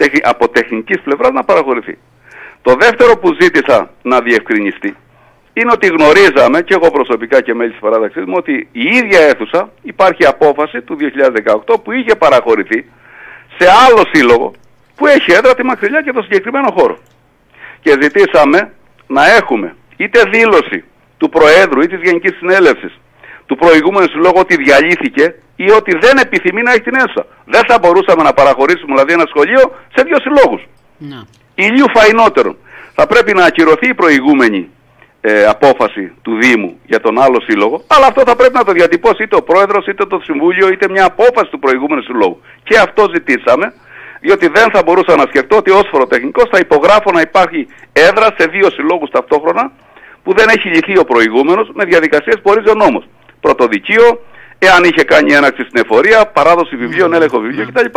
από τεχνικής πλευράς να παραχωρηθεί. Το δεύτερο που ζήτησα να διευκρινιστεί είναι ότι γνωρίζαμε, και εγώ προσωπικά και μέλη της παράταξης μου, ότι η ίδια αίθουσα υπάρχει απόφαση του δύο χιλιάδες δεκαοκτώ που είχε παραχωρηθεί σε άλλο σύλλογο που έχει έδρα τη Μαξιλιά και το συγκεκριμένο χώρο. Και ζητήσαμε να έχουμε είτε δήλωση του Προέδρου ή της Γενικής Συνέλευσης του προηγούμενου συλλόγου ότι διαλύθηκε ή ότι δεν επιθυμεί να έχει την αίθουσα. Δεν θα μπορούσαμε να παραχωρήσουμε δηλαδή ένα σχολείο σε δύο συλλόγους. No. Ηλίου φαϊνότερον. Θα πρέπει να ακυρωθεί η προηγούμενη ε, απόφαση του Δήμου για τον άλλο σύλλογο, αλλά αυτό θα πρέπει να το διατυπώσει είτε ο Πρόεδρος, είτε το Συμβούλιο, είτε μια απόφαση του προηγούμενου συλλόγου. Και αυτό ζητήσαμε, διότι δεν θα μπορούσα να σκεφτώ ότι ως φοροτεχνικός θα υπογράφω να υπάρχει έδρα σε δύο συλλόγους ταυτόχρονα που δεν έχει λυθεί ο προηγούμενος με διαδικασίες που ορίζει ο νόμος. Πρωτοδικείο, εάν είχε κάνει έναρξη στην εφορία, παράδοση βιβλίων, έλεγχο βιβλίων κτλ.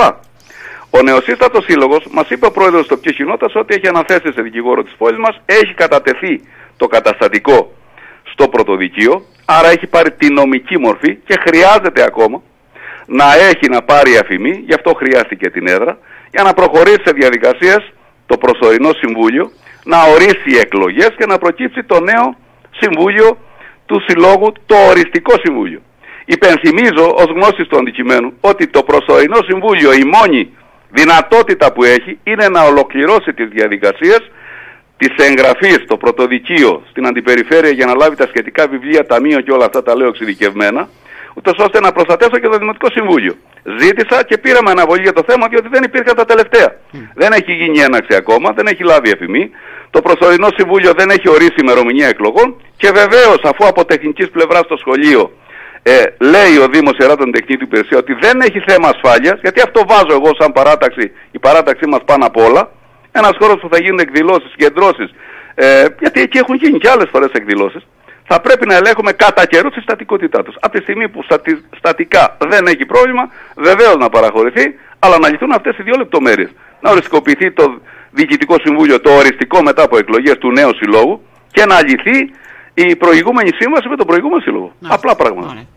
Ο νεοσύστατος σύλλογος, μας είπε ο πρόεδρος της τοπικής κοινότητας ότι έχει αναθέσει σε δικηγόρο της πόλης μας, έχει κατατεθεί το καταστατικό στο πρωτοδικείο, άρα έχει πάρει τη νομική μορφή και χρειάζεται ακόμα να έχει να πάρει αφημί, γι' αυτό χρειάστηκε την έδρα, για να προχωρήσει σε διαδικασίες το προσωρινό συμβούλιο, να ορίσει εκλογές και να προκύψει το νέο συμβούλιο του συλλόγου, το οριστικό συμβούλιο. Υπενθυμίζω ως γνώση του αντικειμένου ότι το προσωρινό συμβούλιο, η μόνη δυνατότητα που έχει είναι να ολοκληρώσει τις διαδικασίες της εγγραφής στο πρωτοδικείο στην αντιπεριφέρεια για να λάβει τα σχετικά βιβλία, ταμείο και όλα αυτά τα λέω εξειδικευμένα, ούτως ώστε να προστατεύσω και το Δημοτικό Συμβούλιο. Ζήτησα και πήραμε αναβολή για το θέμα, διότι δεν υπήρχαν τα τελευταία. Mm. Δεν έχει γίνει έναξη ακόμα, δεν έχει λάβει εφημή. Το προσωρινό Συμβούλιο δεν έχει ορίσει ημερομηνία εκλογών και βεβαίως, αφού από τεχνικής πλευράς στο σχολείο ε, λέει ο Δήμος Ιεράτων Τεχνητή Υπηρεσία ότι δεν έχει θέμα ασφάλειας, γιατί αυτό βάζω εγώ σαν παράταξη, η παράταξή μας πάνω απ' όλα, ένας χώρος που θα γίνουν εκδηλώσεις, συγκεντρώσεις, ε, γιατί εκεί έχουν γίνει και άλλες φορές εκδηλώσεις. Θα πρέπει να ελέγχουμε κατά καιρού τη στατικότητά τους. Από τη στιγμή που στατι... στατικά δεν έχει πρόβλημα, βεβαίως να παραχωρηθεί, αλλά να λυθούν αυτές οι δύο λεπτομέρειες. Να οριστικοποιηθεί το Διοικητικό Συμβούλιο, το οριστικό μετά από εκλογές του νέου συλλόγου και να λυθεί η προηγούμενη σύμβαση με τον προηγούμενο σύλλογο. Να, απλά πράγματα. Ωραία.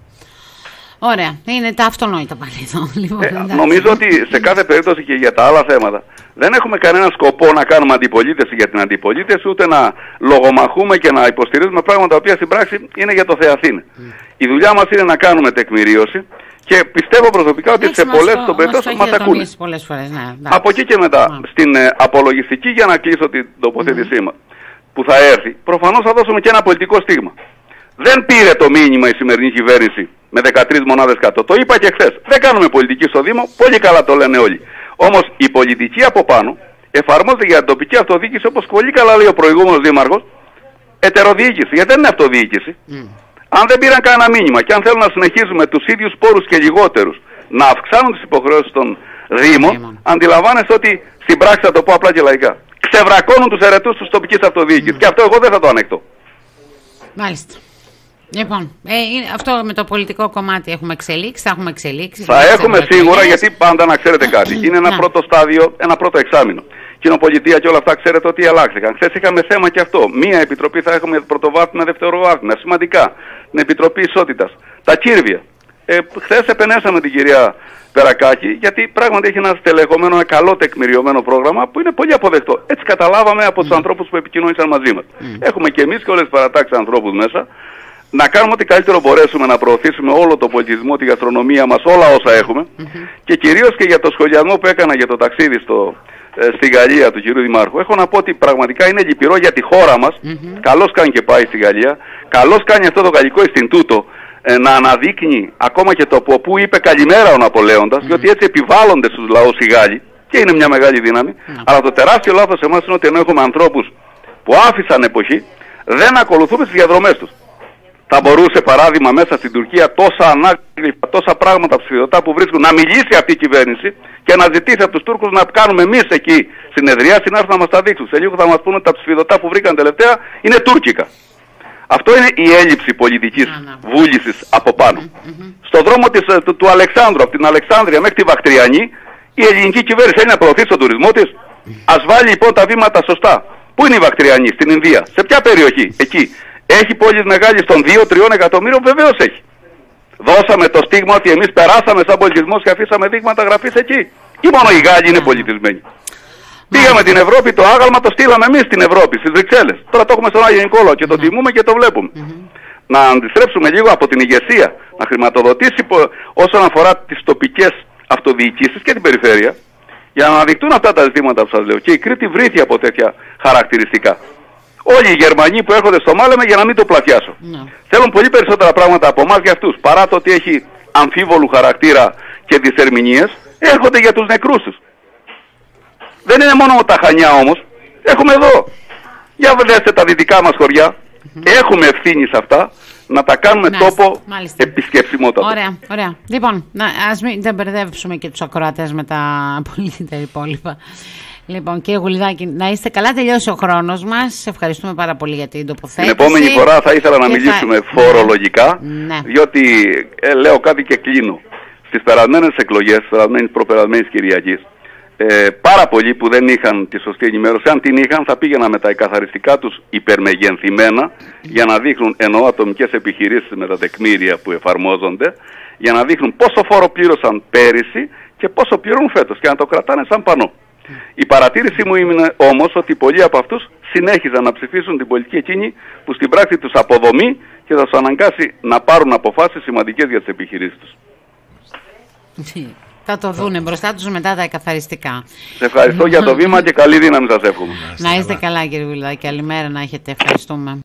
Ωραία. Είναι τα αυτονόητα πάλι εδώ. Λοιπόν, ε, νομίζω ότι σε κάθε περίπτωση και για τα άλλα θέματα δεν έχουμε κανένα σκοπό να κάνουμε αντιπολίτευση για την αντιπολίτευση, ούτε να λογομαχούμε και να υποστηρίζουμε πράγματα τα οποία στην πράξη είναι για το Θεαθήνε. Mm. Η δουλειά μας είναι να κάνουμε τεκμηρίωση και πιστεύω προσωπικά ότι σε πολλές των περιπτώσεων μας ακούνε. Φορές, ναι, από εκεί και μετά, mm. στην ε, απολογιστική, για να κλείσω την τοποθέτησή mm. μας, που θα έρθει, προφανώς θα δώσουμε και ένα πολιτικό στίγμα. Δεν πήρε το μήνυμα η σημερινή κυβέρνηση με δεκατρείς μονάδες κάτω. Το είπα και χθες. Δεν κάνουμε πολιτική στο Δήμο, πολύ καλά το λένε όλοι. Όμως η πολιτική από πάνω εφαρμόζεται για την τοπική αυτοδιοίκηση, όπως πολύ καλά λέει ο προηγούμενος δήμαρχος, ετεροδιοίκηση. Γιατί δεν είναι αυτοδιοίκηση. Mm. Αν δεν πήραν κανένα μήνυμα και αν θέλουν να συνεχίζουμε τους ίδιους πόρους και λιγότερους να αυξάνουν τις υποχρεώσεις των Δήμων, mm. αντιλαμβάνεστε ότι στην πράξη, θα το πω απλά και λαϊκά, ξεβρακώνουν τους αιρετούς της τοπικής αυτοδιοίκησης. Mm. Και αυτό εγώ δεν θα το ανεκτώ. Μάλιστα. Λοιπόν, ε, αυτό με το πολιτικό κομμάτι έχουμε εξελίξει, θα έχουμε εξελίξει. Θα έχουμε σίγουρα, γιατί πάντα να ξέρετε κάτι. Είναι ένα πρώτο στάδιο, ένα πρώτο εξάμηνο. Κοινοπολιτεία και όλα αυτά ξέρετε ότι αλλάχθηκαν. Χθες είχαμε θέμα και αυτό. Μία επιτροπή θα έχουμε πρωτοβάθμια, δευτεροβάθμια, σημαντικά. Την Επιτροπή Ισότητας. Τα Κύρβια. Ε, χθες επενέσαμε την κυρία Περακάκη, γιατί πράγματι έχει ένα στελεχωμένο, ένα καλό τεκμηριωμένο πρόγραμμα που είναι πολύ αποδεκτό. Έτσι καταλάβαμε από τους mm. ανθρώπους που επικοινωνήσαν μαζί μας. Mm. Έχουμε και εμείς και όλες τις παρατάξεις ανθρώπους μέσα. Να κάνουμε ό,τι καλύτερο μπορέσουμε να προωθήσουμε όλο το πολιτισμό, τη γαστρονομία μας, όλα όσα έχουμε mm-hmm. και κυρίως και για το σχολιασμό που έκανα για το ταξίδι στο, ε, στη Γαλλία του κυρίου Δημάρχου. Έχω να πω ότι πραγματικά είναι λυπηρό για τη χώρα μας, mm-hmm. καλώς κάνει και πάει στη Γαλλία, καλώς κάνει αυτό το Γαλλικό Ινστιτούτο ε, να αναδείκνει ακόμα και το από πού είπε καλημέρα ο Ναπολέοντας, mm-hmm. διότι έτσι επιβάλλονται στους λαούς οι Γάλλοι και είναι μια μεγάλη δύναμη, mm-hmm. αλλά το τεράστιο λάθος εμάς είναι ότι ενώ έχουμε ανθρώπους που άφησαν εποχή, δεν ακολουθούμε τις διαδρομές τους. Θα μπορούσε παράδειγμα μέσα στην Τουρκία τόσα ανάγλυφα, τόσα πράγματα ψηφιδωτά που βρίσκουν να μιλήσει αυτή η κυβέρνηση και να ζητήσει από τους Τούρκους να κάνουμε εμείς εκεί συνεδριάσεις να έρθουν να μας τα δείξουν. Σε λίγο θα μας πούνε ότι τα ψηφιδωτά που βρήκαν τελευταία είναι τουρκικά. Αυτό είναι η έλλειψη πολιτικής βούλησης από πάνω. Mm-hmm. Στο δρόμο της, του, του Αλεξάνδρου, από την Αλεξάνδρεια μέχρι τη Βακτριανή, η ελληνική κυβέρνηση θέλει να προωθήσει τον τουρισμό της. Ας βάλει λοιπόν τα βήματα σωστά. Πού είναι η Βακτριανή, στην Ινδία, σε ποια περιοχή, εκεί. Έχει πόλεις μεγάλες των δύο τριών εκατομμύριων, βεβαίως έχει. Δώσαμε το στίγμα ότι εμείς περάσαμε σαν πολιτισμός και αφήσαμε δείγματα γραφής εκεί. Ή μόνο οι Γάλλοι είναι πολιτισμένοι. Πήγαμε την Ευρώπη, το άγαλμα το στείλαμε εμείς στην Ευρώπη, στις Βρυξέλλες. Τώρα το έχουμε στον Άγιο Νικόλαο και το ναι. τιμούμε και το βλέπουμε. Mm-hmm. Να αντιστρέψουμε λίγο από την ηγεσία, να χρηματοδοτήσει όσον αφορά τις τοπικές αυτοδιοικήσεις και την περιφέρεια, για να αναδειχτούν αυτά τα ζητήματα που σας λέω. Και η Κρήτη βρήθη από τέτοια χαρακτηριστικά. Όλοι οι Γερμανοί που έρχονται στο Μάλεμε, για να μην το πλατιάσω, ναι. θέλουν πολύ περισσότερα πράγματα από εμάς για αυτούς, παρά το ότι έχει αμφίβολου χαρακτήρα και δυσερμηνίες, έρχονται για τους νεκρούς τους. Δεν είναι μόνο τα Χανιά όμως, έχουμε εδώ. Για δέστε τα δυτικά μας χωριά, mm-hmm. έχουμε ευθύνη σε αυτά, να τα κάνουμε να, τόπο επισκεψιμότατο. Ωραία, ωραία. Λοιπόν, να, ας μην δεν μπερδεύσουμε και τους ακροατές με τα πολύτερα υπόλοιπα. Λοιπόν, κύριε Γουλιδάκη, να είστε καλά, τελειώσει ο χρόνος μας. Σε ευχαριστούμε πάρα πολύ για την τοποθέτηση. Την επόμενη φορά θα ήθελα να και μιλήσουμε θα... φορολογικά, ναι. διότι ε, λέω κάτι και κλείνω. Στις περασμένες εκλογές, στις περασμένες προπερασμένες Κυριακής, ε, πάρα πολλοί που δεν είχαν τη σωστή ενημέρωση, αν την είχαν, θα πήγαιναν με τα εκαθαριστικά τους υπερμεγενθυμένα για να δείχνουν, εννοώ ατομικές επιχειρήσεις με τα τεκμήρια που εφαρμόζονται, για να δείχνουν πόσο φόρο πλήρωσαν πέρυσι και πόσο πληρώνουν φέτος και να το κρατάνε σαν πανό. Η παρατήρησή μου είναι όμως ότι πολλοί από αυτούς συνέχιζαν να ψηφίσουν την πολιτική εκείνη που στην πράξη τους αποδομεί και θα τους αναγκάσει να πάρουν αποφάσεις σημαντικές για τις επιχειρήσεις τους. Θα το δούνε μπροστά τους μετά τα εκαθαριστικά. Σε ευχαριστώ για το βήμα και καλή δύναμη σας εύχομαι. Να είστε καλά κύριε Γουλιδάκη, καλημέρα να έχετε, ευχαριστούμε.